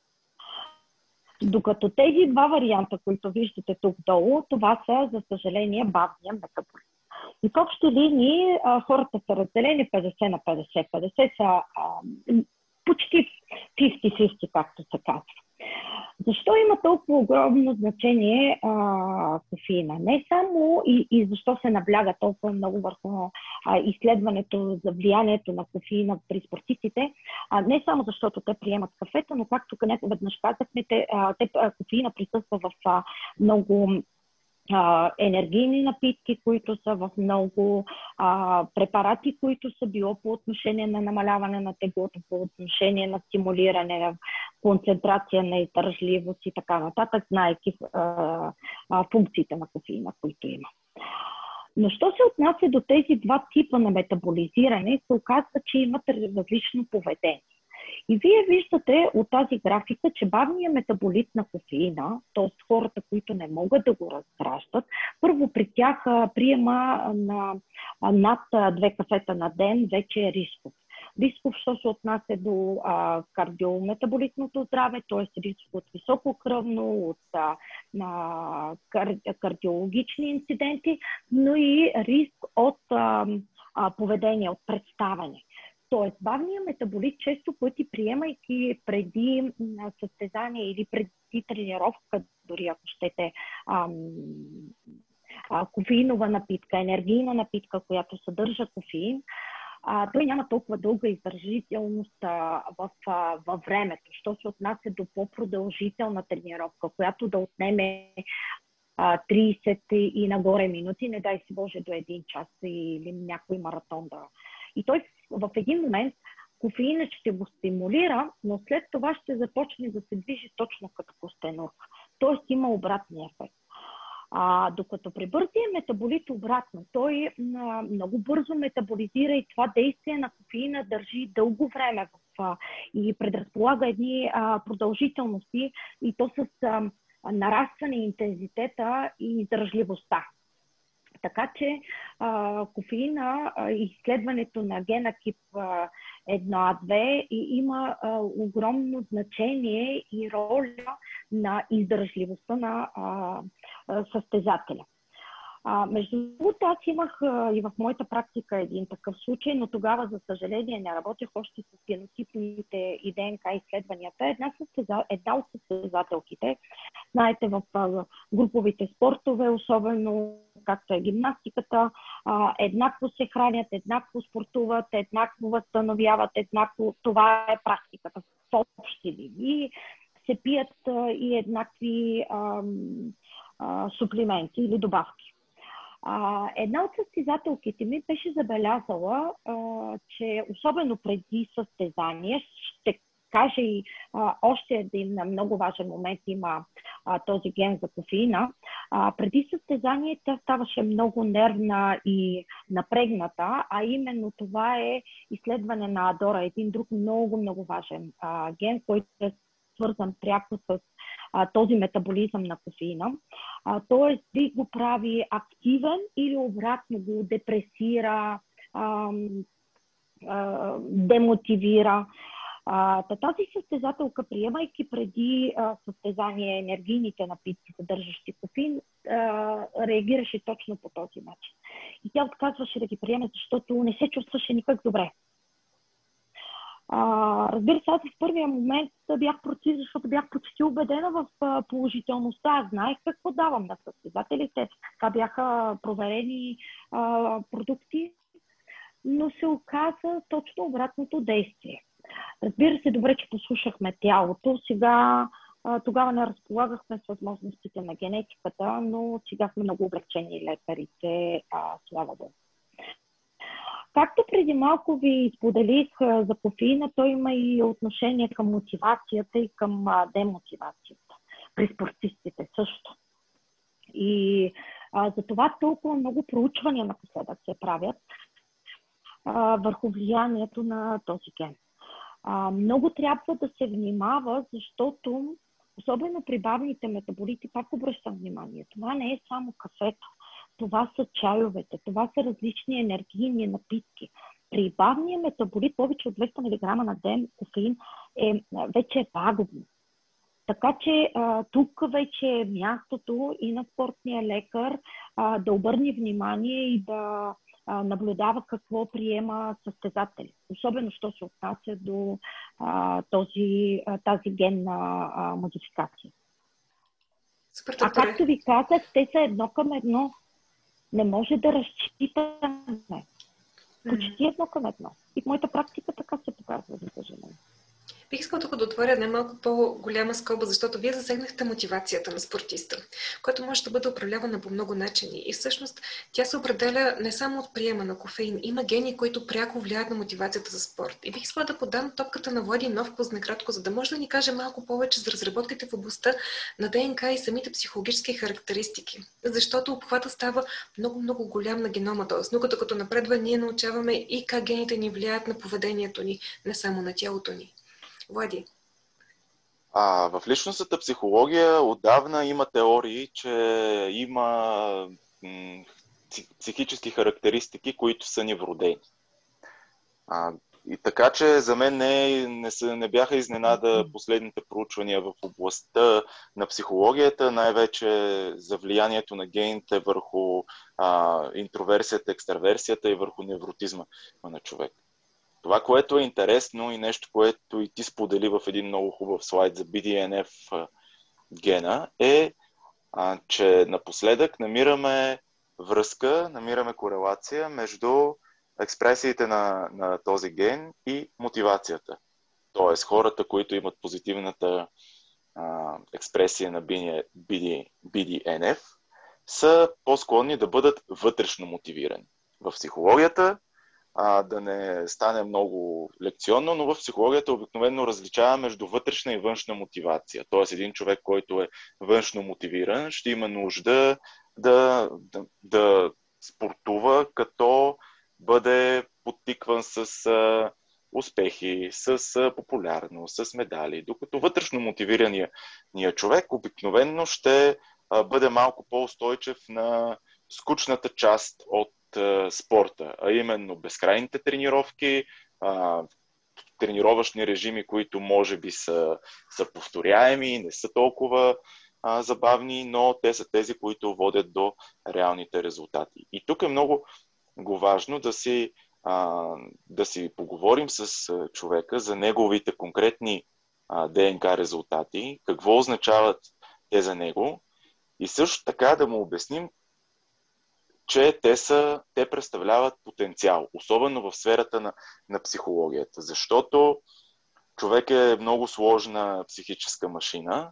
Докато тези два варианта, които виждате тук долу, това са, за съжаление, бавния метаболизъм. И в общи линии а, хората са разделени петдесет на петдесет. петдесет са а, почти петдесет на петдесет, както се казва. Защо има толкова огромно значение а, кофеина? Не само и, и защо се набляга толкова много върху а, изследването за влиянието на кофеина при спортистите, а, не само защото те приемат кафета, но както където веднъж казахме, те, а, те, а, кофеина присъства в а, много а, енергийни напитки, които са в много а, препарати, които са било по отношение на намаляване на теглото, по отношение на стимулиране на концентрация на издържливост и така нататък, знаейки а, а, функциите на кофеина, които има. Но що се отнася до тези два типа на метаболизиране, се оказва, че имат различно поведение. И вие виждате от тази графика, че бавният метаболит на кофеина, т.е. хората, които не могат да го разграждат, първо при тях приема на над две кафета на ден вече е рисков. Рисков, що се отнася до а, кардиометаболитното здраве, т.е. риск от високо кръвно, от а, на кар, кардиологични инциденти, но и риск от а, а, поведение, от представяне. Тоест, бавният метаболит често пъти, приемайки преди състезание или преди тренировка, дори ако щете, ам, а, кофеинова напитка, енергийна напитка, която съдържа кофеин, а, той няма толкова дълга издържителност а, в, а, във времето. Що се отнася до по-продължителна тренировка, която да отнеме а, трийсет и нагоре минути, не дай си Боже до един час или някой маратон да... И той в един момент кофеинът ще го стимулира, но след това ще започне да се движи точно като костенурка. Тоест има обратния ефект. А, докато при бързия метаболит обратно, той а, много бързо метаболизира и това действие на кофеина държи дълго време в, а, и предразполага едни а, продължителности и то с а, нарастване интензитета и издържливостта. Така че а, кофеина, а, изследването на гена кип едно А две и, има а, огромно значение и роля на издържливостта на а, а, състезателя. А, между другото, аз имах а, и в моята практика един такъв случай, но тогава, за съжаление, не работех още с генотипните и ДНК изследванията. Една, състеза... Една от състезателките, знаете, в а, груповите спортове, особено както е гимнастиката, а, еднакво се хранят, еднакво спортуват, еднакво възстановяват, еднакво. Това е практиката в общи линии. Се пият а, и еднакви а, а, суплименти или добавки. А, една от състезателките ми беше забелязала, а, че особено преди състезание, ще кажа и а, още един много важен момент има а, този ген за кофеина, а, преди състезание тя ставаше много нервна и напрегната, а именно това е изследване на Адора, един друг много, много важен а, ген, който е свързан пряко с а, този метаболизъм на кофеина. Т.е. би го прави активен или обратно го депресира, а, а, демотивира. А, тази състезателка, приемайки преди а, състезание енергийните напитки, съдържащи кофеин, а, реагираше точно по този начин. И тя отказваше да ги приеме, защото не се чувстваше никак добре. А, разбира се, аз в първия момент бях против, защото бях почти убедена в а, положителността. Аз знаех какво давам на състезателите. Това бяха проверени а, продукти, но се оказа точно обратното действие. Разбира се, добре, че послушахме тялото. Сега, а, тогава не разполагахме с възможностите на генетиката, но сега сме много облегчени лекарите, а, слава Богу. Както преди малко ви споделих за кофеина, той има и отношение към мотивацията и към демотивацията при спортистите също. И а, за това толкова много проучвания напоследък се правят а, върху влиянието на този ген. А, много трябва да се внимава, защото особено при бавните метаболити, пак обръщам внимание, това не е само кафето. Това са чайовете, това са различни енергийни напитки. при бавния метаболит повече от двеста милиграма на ден кофеин е, вече е пагубно. Така че а, тук вече е мястото и на спортния лекар а, да обърне внимание и да а, наблюдава какво приема състезатели. Особено, що се отнася до а, този, а, тази генна а, модификация. Супер, а докторе. както ви казах, те са едно към едно. Не може да разчитаме. Почти едно към едно. И в моята практика така се показва, за съжаление. Бих искала тук да отворя една малко по-голяма скоба, защото вие засегнахте мотивацията на спортиста, която може да бъде управлявана по много начини. И всъщност тя се определя не само от приема на кофеин. Има гени, които пряко влияят на мотивацията за спорт. И бих искала да подам топката на Влади Новков накратко, за да може да ни каже малко повече за разработките в областта на ДНК и самите психологически характеристики. Защото обхвата става много-много голям на генома. Тоест, науката като напредва, ние научаваме и как гените ни влияят на поведението ни, не само на тялото ни. Влади. А, в личностната психология отдавна има теории, че има м, психически характеристики, които са ни вродени. А, и така че за мен не, не, са, не бяха изненада последните проучвания в областта на психологията, най-вече за влиянието на гените върху а, интроверсията, екстраверсията и върху невротизма на човек. Това, което е интересно и нещо, което и ти сподели в един много хубав слайд за Би Ди Ен Еф гена, е, а, че напоследък намираме връзка, намираме корелация между експресиите на, на този ген и мотивацията. Тоест, хората, които имат позитивната а, експресия на Би Ди Ен Еф, са по-склонни да бъдат вътрешно мотивирани. В психологията, а, да не стане много лекционно, но в психологията обикновено различава между вътрешна и външна мотивация. Тоест, един човек, който е външно мотивиран, ще има нужда да, да, да спортува, като бъде подтикван с а, успехи, с а, популярност, с медали. Докато вътрешно мотивираният човек обикновено ще а, бъде малко по-устойчив на скучната част от а, спорта, а именно безкрайните тренировки, а, тренировъчни режими, които може би са, са повторяеми, не са толкова а, забавни, но те са тези, които водят до реалните резултати. И тук е много го важно да си, а, да си поговорим с а, човека за неговите конкретни а, ДНК резултати, какво означават те за него и също така да му обясним, че те, са, те представляват потенциал, особено в сферата на, на психологията, защото човек е много сложна психическа машина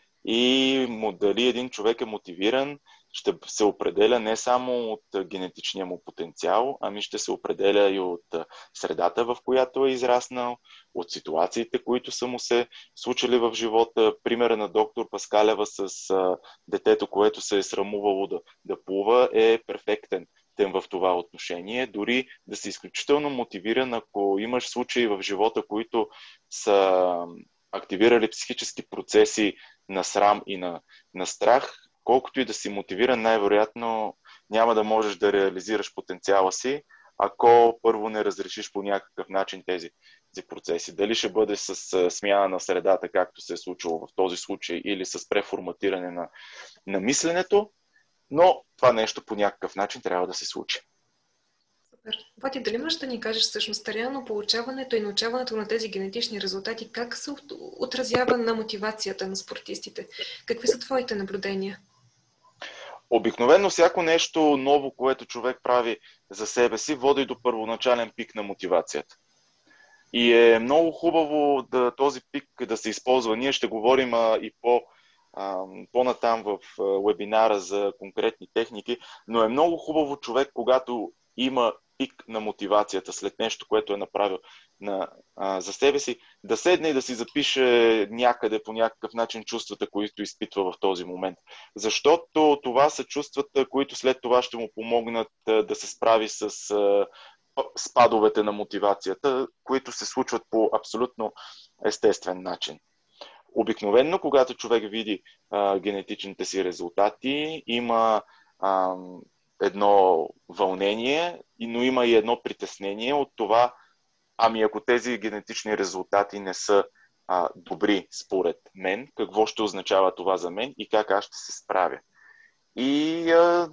и му, дали един човек е мотивиран, ще се определя не само от генетичния му потенциал, ами ще се определя и от средата, в която е израснал, от ситуациите, които са му се случили в живота. Примерът на доктор Паскалева с а, детето, което се е срамувало да, да плува, е перфектен тем в това отношение. Дори да си изключително мотивиран, ако имаш случаи в живота, които са активирали психически процеси на срам и на, на страх, колкото и да си мотивиран, най-вероятно няма да можеш да реализираш потенциала си, ако първо не разрешиш по някакъв начин тези, тези процеси. Дали ще бъде с смяна на средата, както се е случило в този случай, или с преформатиране на, на мисленето, но това нещо по някакъв начин трябва да се случи. Супер. Влади, дали можеш да ни кажеш всъщност реално получаването и научаването на тези генетични резултати, как се отразява на мотивацията на спортистите? Какви са твоите наблюдения? Обикновено всяко нещо ново, което човек прави за себе си, води до първоначален пик на мотивацията. И е много хубаво да този пик да се използва. Ние ще говорим а, и по, а, по-натам в а, вебинара за конкретни техники, но е много хубаво човек, когато има пик на мотивацията след нещо, което е направил на, а, за себе си, да седне и да си запише някъде по някакъв начин чувствата, които изпитва в този момент. Защото това са чувствата, които след това ще му помогнат а, да се справи с а, спадовете на мотивацията, които се случват по абсолютно естествен начин. Обикновено, когато човек види а, генетичните си резултати, има а, едно вълнение, но има и едно притеснение от това, ами ако тези генетични резултати не са а, добри според мен, какво ще означава това за мен и как аз ще се справя. И а,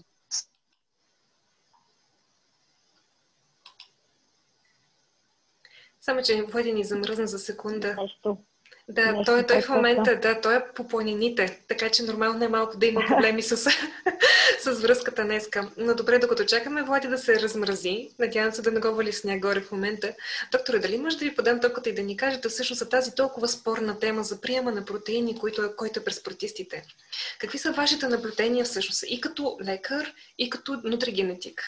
Само, че Влади ни замръзна за секунда. Нещо. Да, Нещо той, той в такова. момента, да, той е по планините, така че нормално е малко да има проблеми с, с връзката днеска. Но добре, докато чакаме Влади да се размрази, надявам се да не го вали сняг горе в момента. Докторе, дали може да ви подам топката и да ни кажете всъщност за тази толкова спорна тема за приема на протеини, който е, който е през спортистите? Какви са вашите наблюдения всъщност и като лекар, и като нутригенетик?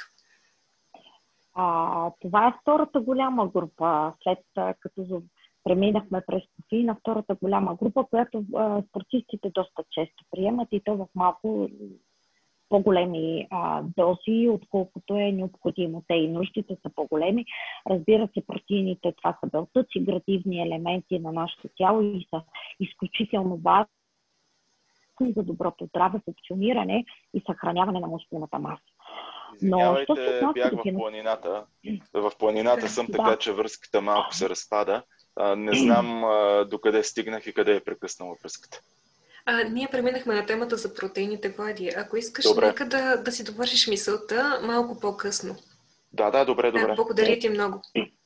А, това е втората голяма група, след като преминахме през кофеина, втората голяма група, която а, спортистите доста често приемат и то в малко по-големи а, дози, отколкото е необходимо. Те и нуждите са по-големи. Разбира се, протеините, това са белтъци, градивни елементи на нашето тяло и са изключително важни за доброто здраве, функциониране и съхраняване на мускулната маса. Извинявайте, Но, бях в планината. В планината съм, така да. Че връзката малко се разпада. А, не знам а, докъде стигнах и къде е прекъснала връзката. А, ние преминахме на темата за протеините, Влади. Ако искаш, добре. нека да, да си довършиш мисълта малко по-късно. Да, да, добре, добре. Да, благодаря ти много.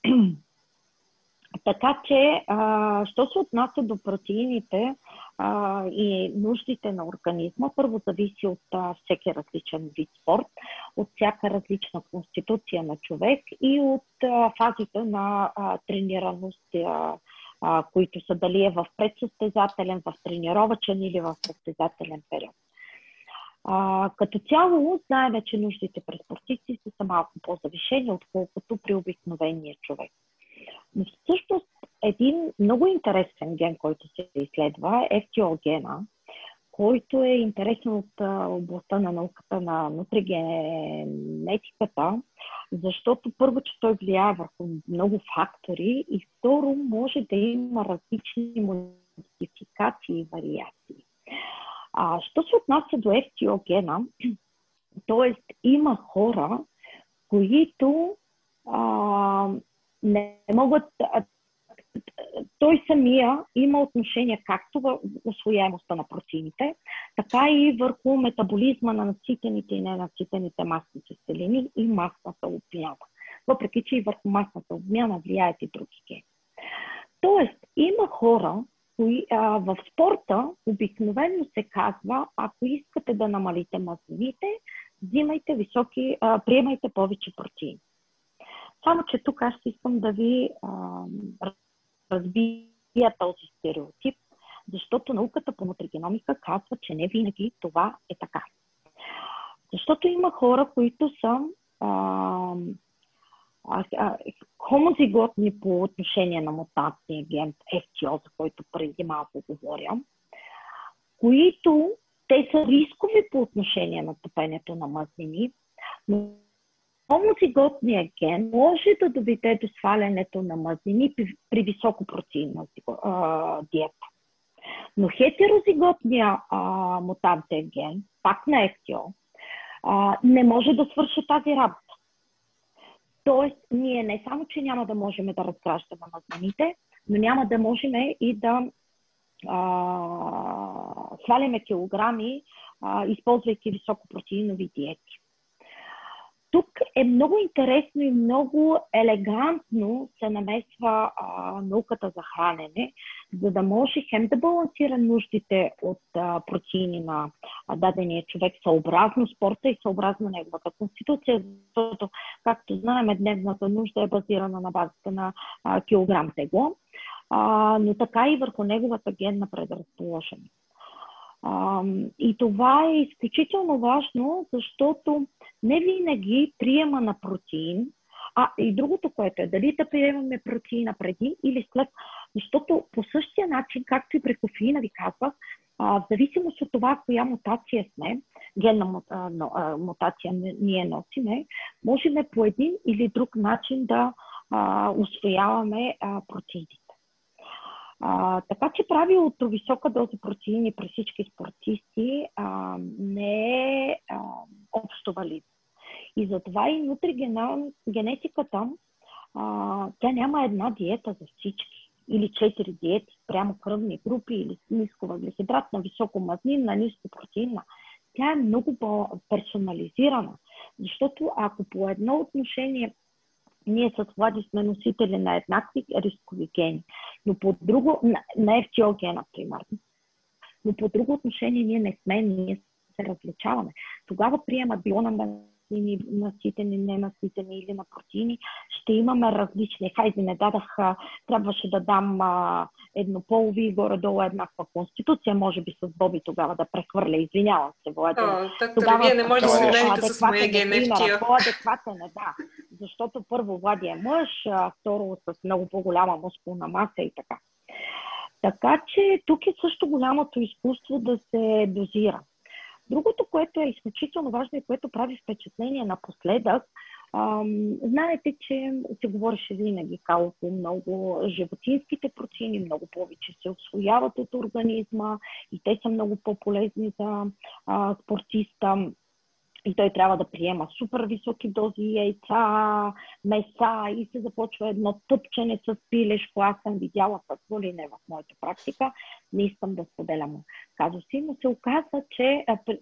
Така че, а, що се отнася до протеините а, и нуждите на организма, първо зависи от а, всеки различен вид спорт, от всяка различна конституция на човек и от а, фазите на а, тренираност, а, а, които са дали е в предсъстезателен, в тренировачен или в състезателен период. А, като цяло, знаем, че нуждите при спортистите са малко по-завишени, отколкото при обикновения човек. Но всъщност един много интересен ген, който се изследва, е еф ти о гена, който е интересен от областта на науката на нутригенетиката, защото първо, че той влияе върху много фактори и второ, може да има различни модификации и вариации. А, що се отнася до еф ти о гена, т.е. има хора, които а, не могат, той самия има отношение както в усвояемостта на протеините, така и върху метаболизма на наситените и ненаситените масни киселини и масната обмяна. Въпреки че и върху масната обмяна влияят и други гени. Тоест, има хора, кои а, в спорта обикновено се казва, ако искате да намалите мазнините, взимайте високи, а, приемайте повече протеини. Само, че тук аз искам да ви а, разбия този стереотип, защото науката по нутригеномика казва, че не винаги това е така. Защото има хора, които са а, а, а, хомозиготни по отношение на мутация ген еф ти о, за който преди малко говоря, които те са рискови по отношение на топенето на мазнини, но хомозиготният ген може да доведе до свалянето на мазнини при, при високопротеинна диета. Но хетерозиготният мутантен ген, пак на еф ти о, а, не може да свърши тази работа. Тоест, ние не само, че няма да можем да разграждаме мазнините, но няма да можем и да а, сваляме килограми, а, използвайки високопротеинови диети. Тук е много интересно и много елегантно се намесва а, науката за хранене, за да може хем да балансира нуждите от а, протеини на а, дадения човек съобразно спорта и съобразно неговата конституция, защото, както знаем, дневната нужда е базирана на базата на а, килограм тегло, а, но така и върху неговата генна предразположеност. Uh, и това е изключително важно, защото не винаги приема на протеин, а и другото, което е дали да приемаме протеина преди или след, защото по същия начин, както и при кофеина ви казвах, uh, в зависимост от това, коя мутация сме, генна uh, мутация ние носиме, можем по един или друг начин да uh, усвояваме uh, протеините. А, така че правилото висока доза протеини при всички спортисти а, не е а, общо валидно. И затова и нутригенетиката, а, тя няма една диета за всички. Или четири диети прямо кръвни групи, или нисковъглехидратна, високомазнинна, нископротеинна. Тя е много по-персонализирана. Защото ако по едно отношение ние с Влади сме носители на еднакви рискови гени, но по друго, на, на еф ти о гена, примерно, но по друго отношение ние не сме, ние се различаваме. Тогава приемат било на мазнини, наситени, ненаситени или на протеини, ще имаме различни. Хайде, не дадах, трябваше да дам а, еднополови и горе-долу еднаква конституция, може би с Боби тогава да прехвърля, извинявам се, Влади. О, доктор, вие не може да се намерите с моя ген еф ти о. По-адекватен е, да. Защото първо Влади е мъж, а второ с много по-голяма мускулна маса и така. Така че тук е също голямото изкуство да се дозира. Другото, което е изключително важно и което прави впечатление напоследък, ам, знаете, че се говореше винаги калото много, животинските протеини много повече се усвояват от организма и те са много по-полезни за а, спортиста. И той трябва да приема супер високи дози яйца, меса и се започва едно тъпчене с пилешко. Аз съм видяла какво ли не в моята практика. Не искам да споделям казуси, но се оказа, че,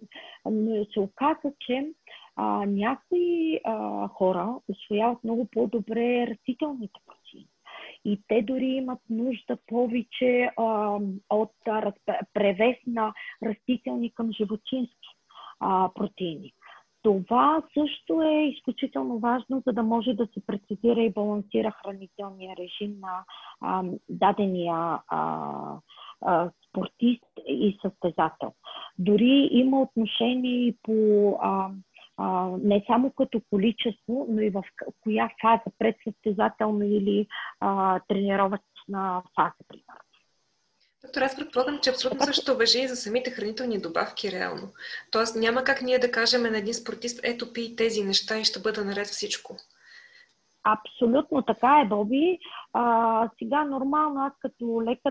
се оказа, че а, някои а, хора усвояват много по-добре растителните протеини. И те дори имат нужда повече а, от а, превес на растителни към животински а, протеини. Това също е изключително важно, за да може да се прецизира и балансира хранителния режим на а, дадения а, а, спортист и състезател. Дори има отношение и по а, а, не само като количество, но и в коя фаза, предсъстезателна или а, тренировъчна фаза, примерно. Доктор, аз предполагам, че абсолютно също важи и за самите хранителни добавки реално. Тоест няма как ние да кажем на един спортист, ето пий тези неща и ще бъде наред всичко. Абсолютно така е, Боби. А, сега нормално аз като лекар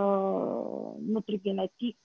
нутригенетик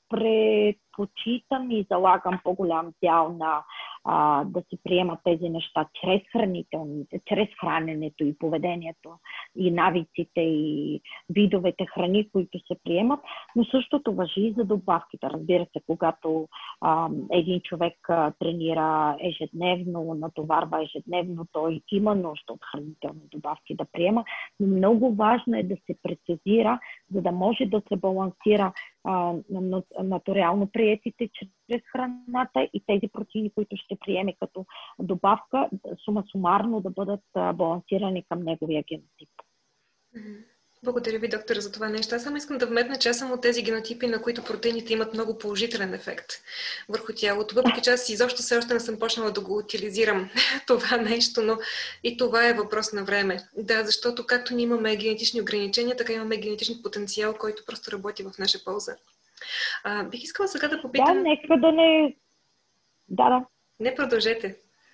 предпочитам и залагам по-голям дял на а, да се приемат тези неща чрез хранителните, чрез храненето и поведението и навиците и видовете храни, които се приемат, но същото важи и за добавките. Разбира се, когато а, един човек а, тренира ежедневно, натоварва ежедневно, той има нужда от хранителни добавки да приема, но много важно е да се прецизира, за да може да се балансира а, натурално приетите чрез храната и тези протеини, които ще приеме като добавка, сума сумарно да бъдат а, балансирани към неговия генотип. Благодаря ви, доктор, за това нещо. Аз само искам да вметна, че аз съм от тези генотипи, на които протеините имат много положителен ефект върху тялото. Въпреки че аз изобщо все още не съм почнала да го утилизирам това нещо, но и това е въпрос на време. Да, защото както ние имаме генетични ограничения, така имаме генетичен потенциал, който просто работи в наша полза. А, бих искала сега да попитам... Да, нека да не... Да, да. Не, продължете.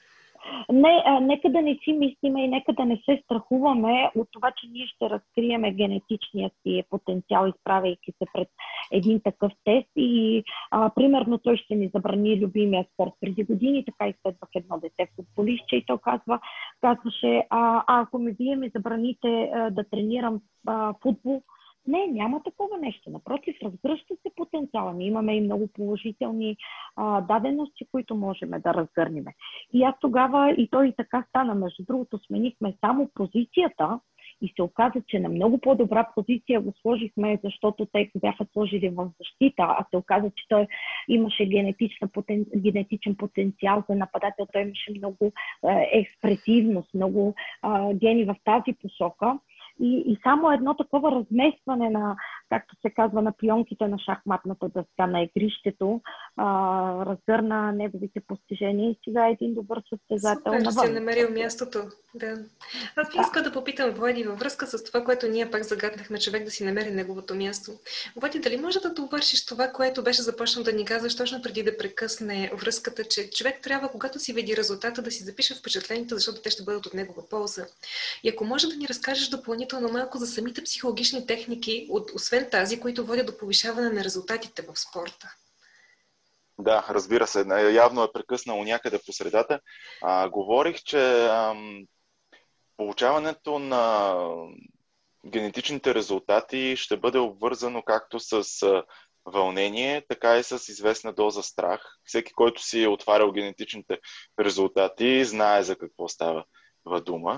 Не, а, нека да не си мислиме и нека да не се страхуваме от това, че ние ще разкриеме генетичния си потенциал, изправяйки се пред един такъв тест и а, примерно той ще ни забрани любимия спорт. Преди години така изследвах едно дете футболистче и то казва, казваше, а, а ако ми вие ми забраните а, да тренирам а, футбол, не, няма такова нещо. Напротив, разгръща се потенциала. Ние имаме и много положителни а, дадености, които можем да разгърнем. И аз тогава, и то и така стана, между другото, сменихме само позицията и се оказа, че на много по-добра позиция го сложихме, защото те бяха сложили в защита, а се оказа, че той имаше потен... генетичен потенциал за нападател. Той имаше много е, експресивност, много е, гени в тази посока. И, и само едно такова разместване на, както се казва, на пионките на шахматната дъска, на игрището, а, разгърна неговите постижения и сега е един добър състезател. Супер, си е намерил мястото. Да. Аз бих искала да попитам Влади във връзка с това, което ние пак загаднахме, човек да си намери неговото място. Влади, дали може да довършиш това, което беше започнал да ни казваш точно преди да прекъсне връзката, че човек трябва, когато си види резултата, да си запише впечатленията, защото те ще бъдат от негова полза. И ако може да ни разкажеш допълнително малко за самите психологични техники, от, освен тази, които водят до повишаване на резултатите в спорта. Да, разбира се. Явно е прекъснало някъде по средата. А, говорих, че ам, получаването на генетичните резултати ще бъде обвързано както с а, вълнение, така и с известна доза страх. Всеки, който си е отварял генетичните резултати, знае за какво става в дума.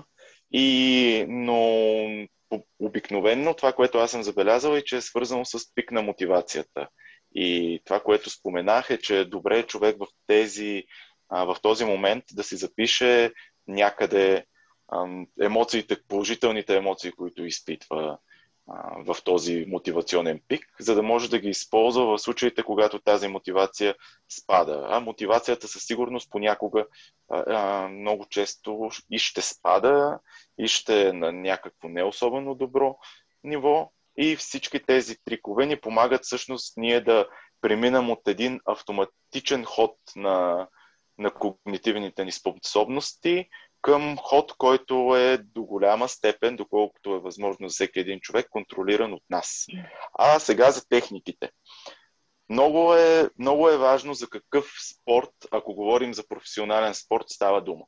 И, но обикновено това, което аз съм забелязал, е, че е свързано с пик на мотивацията. И това, което споменах, е, че е добре човек в, тези, в този момент да си запише някъде емоциите, положителните емоции, които изпитва в този мотивационен пик, за да може да ги използва в случаите, когато тази мотивация спада. А мотивацията със сигурност понякога много често и ще спада, и ще е на някакво не особено добро ниво. И всички тези трикове ни помагат всъщност ние да преминем от един автоматичен ход на, на когнитивните ни способности към ход, който е до голяма степен, доколкото е възможно за всеки един човек, контролиран от нас. А сега за техниките. Много е, много е важно за какъв спорт, ако говорим за професионален спорт, става дума.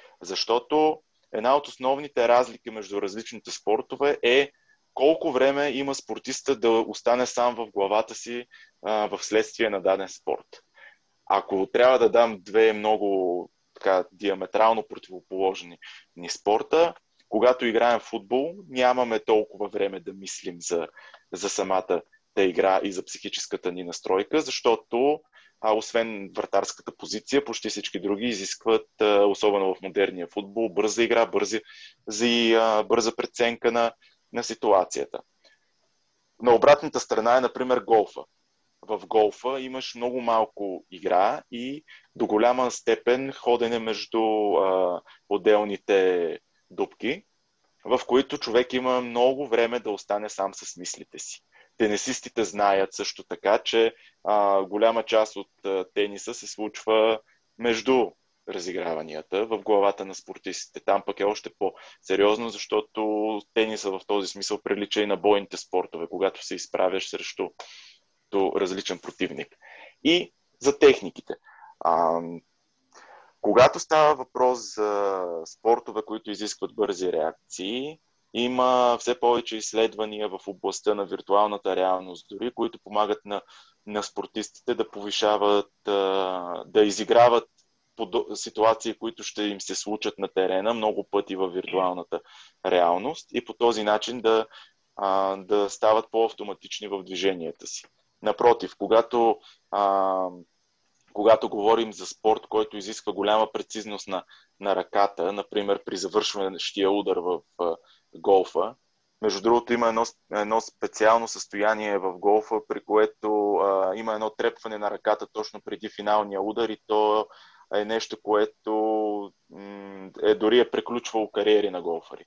Защото една от основните разлики между различните спортове е колко време има спортиста да остане сам в главата си а, в следствие на даден спорт. Ако трябва да дам две много така, диаметрално противоположни ни спорта, когато играем в футбол, нямаме толкова време да мислим за, за самата да игра и за психическата ни настройка, защото а, освен вратарската позиция, почти всички други изискват, а, особено в модерния футбол, бърза игра, бързи, а, бърза преценка на на ситуацията. На обратната страна е, например, голфа. В голфа имаш много малко игра и до голяма степен ходене между а, отделните дупки, в които човек има много време да остане сам с мислите си. Тенисистите знаят също така, че а, голяма част от а, тениса се случва между разиграванията в главата на спортистите. Там пък е още по-сериозно, защото тениса в този смисъл прилича и на бойните спортове, когато се изправяш срещу различен противник. И за техниките. А, когато става въпрос за спортове, които изискват бързи реакции, има все повече изследвания в областта на виртуалната реалност, дори, които помагат на, на спортистите да повишават, да изиграват ситуации, които ще им се случат на терена много пъти във виртуалната реалност и по този начин да, а, да стават по-автоматични в движенията си. Напротив, когато, а, когато говорим за спорт, който изисква голяма прецизност на, на ръката, например при завършващия удар в а, голфа, между другото има едно, едно специално състояние в голфа, при което а, има едно трепване на ръката точно преди финалния удар и то е нещо, което м- е дори е преключвало кариери на голфари.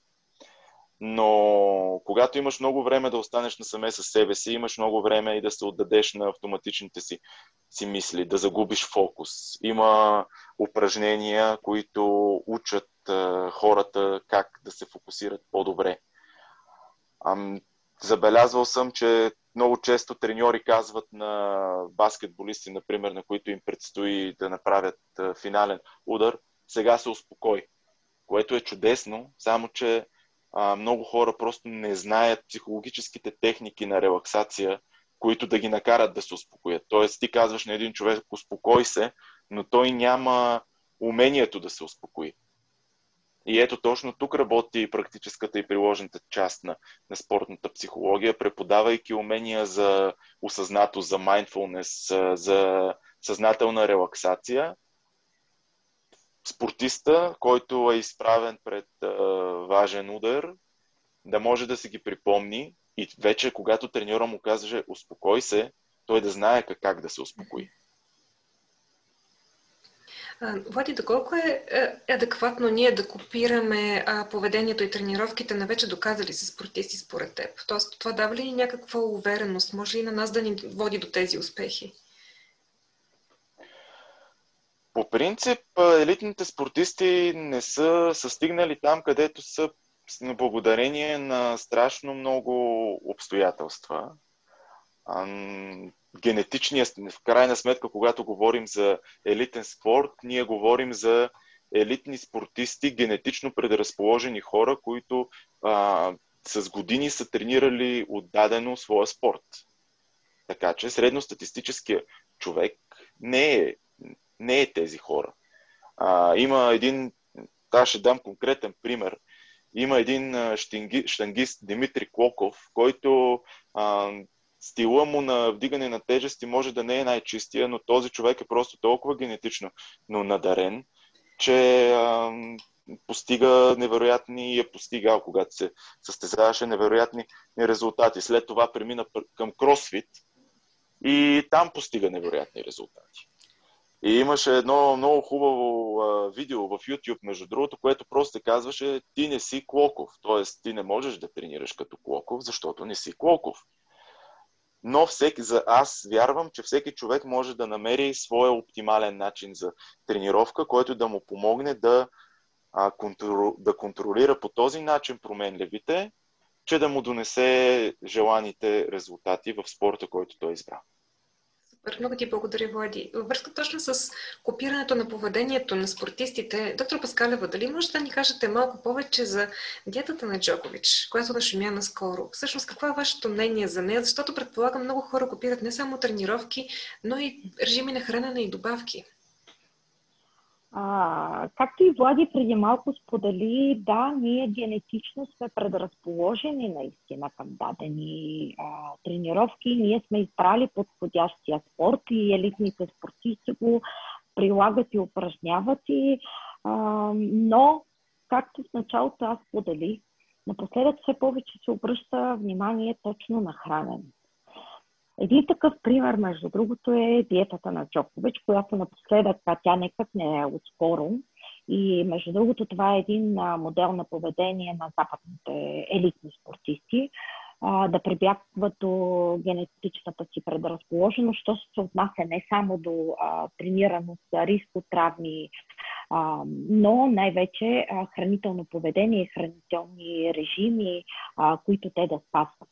Но когато имаш много време да останеш насаме със себе си, имаш много време и да се отдадеш на автоматичните си, си мисли, да загубиш фокус. Има упражнения, които учат а, хората как да се фокусират по-добре. Ам, забелязвал съм, че много често треньори казват на баскетболисти, например, на които им предстои да направят а, финален удар, сега се успокой, което е чудесно, само че а, много хора просто не знаят психологическите техники на релаксация, които да ги накарат да се успокоят. Тоест ти казваш на един човек, успокой се, но той няма умението да се успокои. И ето точно тук работи практическата и приложената част на, на спортната психология, преподавайки умения за осъзнатост, за mindfulness, за съзнателна релаксация. Спортиста, който е изправен пред а, важен удар, да може да си ги припомни и вече когато треньора му каже успокой се, той да знае как, как да се успокои. Влади, доколко е, е адекватно ние да копираме а, поведението и тренировките на вече доказали се спортисти според теб? Тоест, това дава ли някаква увереност? Може ли на нас да ни води до тези успехи? По принцип, елитните спортисти не са, са стигнали там, където са благодарение на страшно много обстоятелства. ам, генетичния, в крайна сметка, когато говорим за елитен спорт, ние говорим за елитни спортисти, генетично предразположени хора, които а, с години са тренирали отдадено своя спорт. Така че средностатистическия човек не е, не е тези хора. А, има един, аз ще дам конкретен пример, има един щенги, щангист Димитри Клоков, който а, стила му на вдигане на тежести може да не е най-чистия, но този човек е просто толкова генетично но надарен, че а, постига невероятни, е постигал, когато се състезаваше, невероятни резултати. След това премина към кросфит и там постига невероятни резултати. И имаше едно много хубаво а, видео в YouTube, между другото, което просто се казваше: ти не си Клоков, т.е. ти не можеш да тренираш като Клоков, защото не си Клоков. Но всеки, за аз вярвам, че всеки човек може да намери своя оптимален начин за тренировка, който да му помогне да, а, контрол, да контролира по този начин променливите, че да му донесе желаните резултати в спорта, който той избра. Супер, много ти благодаря, Влади. Във връзка точно с копирането на поведението на спортистите, доктор Паскалева, дали може да ни кажете малко повече за диетата на Джокович, която нашумя наскоро? Всъщност, какво е вашето мнение за нея? Защото предполагам, много хора копират не само тренировки, но и режими на хранене и добавки. А, както и Влади преди малко сподели, да, ние генетично сме предразположени наистина към дадени а, тренировки. Ние сме избрали подходящия спорт и елитните спортисти го прилагат и упражняват. И, а, но, както в началото аз споделих, напоследък все повече се обръща внимание точно на хранене. Един такъв пример, между другото, е диетата на Джокович, която напоследък, тя некак не е отскоро. И между другото, това е един модел на поведение на западните елитни спортисти, да прибягват до генетичната си предразположеност, що се отнася не само до а, тренираност, риск от травми, а, но най-вече а, хранително поведение, хранителни режими, а, които те да спазват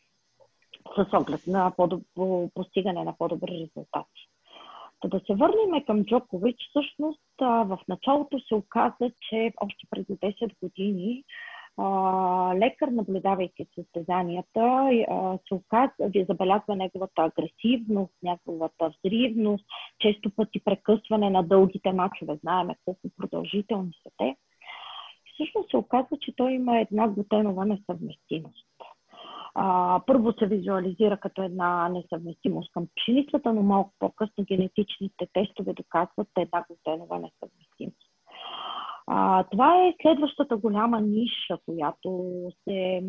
с оглед на по- постигане на по-добри резултати. Та да се върнем към Джокович, всъщност в началото се оказа, че още преди десет години лекар, наблюдавайки състезанията, се оказа, ви забелязва неговата агресивност, неговата взривност, често пъти прекъсване на дългите мачове. Знаеме колко продължителни са те. И всъщност се оказва, че той има една глутенова несъвместимост. Uh, първо се визуализира като една несъвместимост към пшеницата, но малко по-късно генетичните тестове доказват една глутенова несъвместимост. Uh, това е следващата голяма ниша, която се,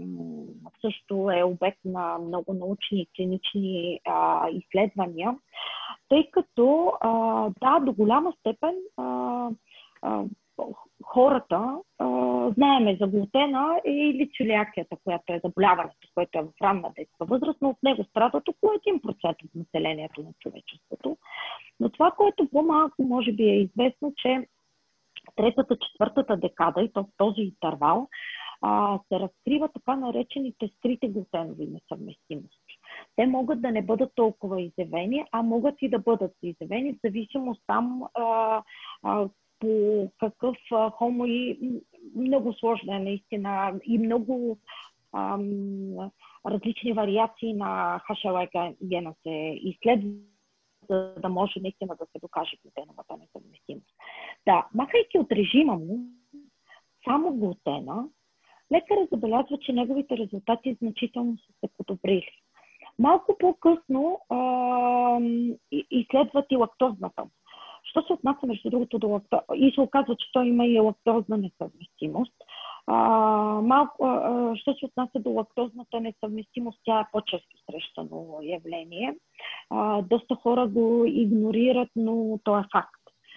също е обект на много научни и клинични uh, изследвания, тъй като uh, да, до голяма степен uh, uh, хората, а, знаеме за глутена или целиакията, която е заболяването, което е в ранна детска възраст, но от него страдат около един процент от населението на човечеството. Но това, което по-малко може би е известно, че третата, четвъртата декада, и то в този интервал, а, се разкрива така наречените скрити глутенови несъвместимости. Те могат да не бъдат толкова изявени, а могат и да бъдат изявени в зависимост там а, а, по какъв хомо и много сложна е наистина и много ам, различни вариации на Ейч Ел А гена се изследва, за да може наистина да се докаже глутеновата несъвместимост. Да, махайки от режима му само глутена, лекарът забелязва, че неговите резултати значително са се подобрили. Малко по-късно ам, изследват и лактозната. Що се отнася, между другото, до лактоза, и се оказва, че той има и лактозна несъвместимост. А, малко, а, що се отнася до лактозната несъвместимост, тя е по-често срещано явление. А, доста хора го игнорират, но то е факт.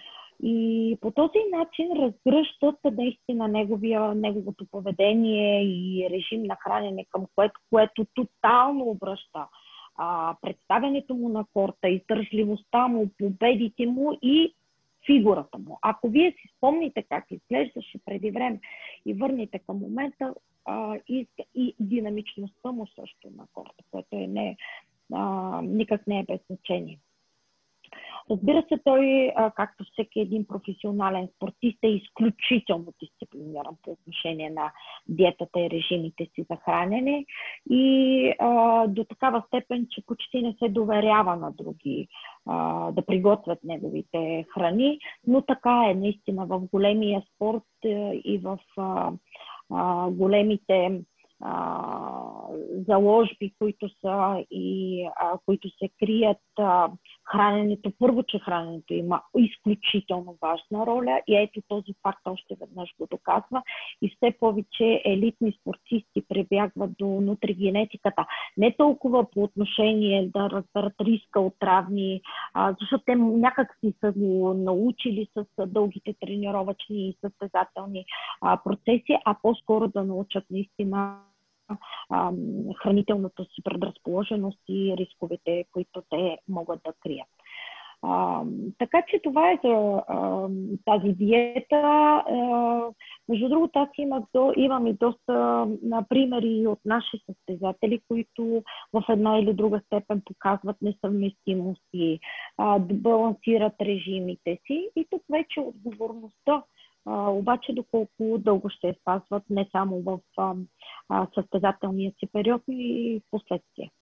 И по този начин разгръщат наистина неговия, неговото поведение и режим на хранене, към което, което тотално обръща а, представянето му на корта, издържливостта му, победите му и фигурата му. Ако вие си спомните как изглеждаше преди време и върнете към момента, а, и, и динамичността му също на корта, което е не, а, никак не е без значение. Разбира се, той, както всеки един професионален спортист, е изключително дисциплиниран по отношение на диетата и режимите си за хранене и а, до такава степен, че почти не се доверява на други а, да приготвят неговите храни, но така е наистина в големия спорт и в а, а, големите заложби, които са и а, които се крият а, храненето. Първо, че храненето има изключително важна роля и ето този факт още веднъж го доказва и все повече елитни спортисти прибягват до нутригенетиката. Не толкова по отношение да разберат риска от травми, а, защото те някак си са го научили с дългите тренировъчни и състезателни а, процеси, а по-скоро да научат наистина хранителната си предразположеност и рисковете, които те могат да крият. А, така че това е за а, тази диета. А, между другото, аз имах до, имам и доста на примери от наши състезатели, които в една или друга степен показват несъвместимости, а, да балансират режимите си и тук вече отговорността. Uh, обаче доколко дълго ще спазват не само в uh, състезателния си период, но и в последствие.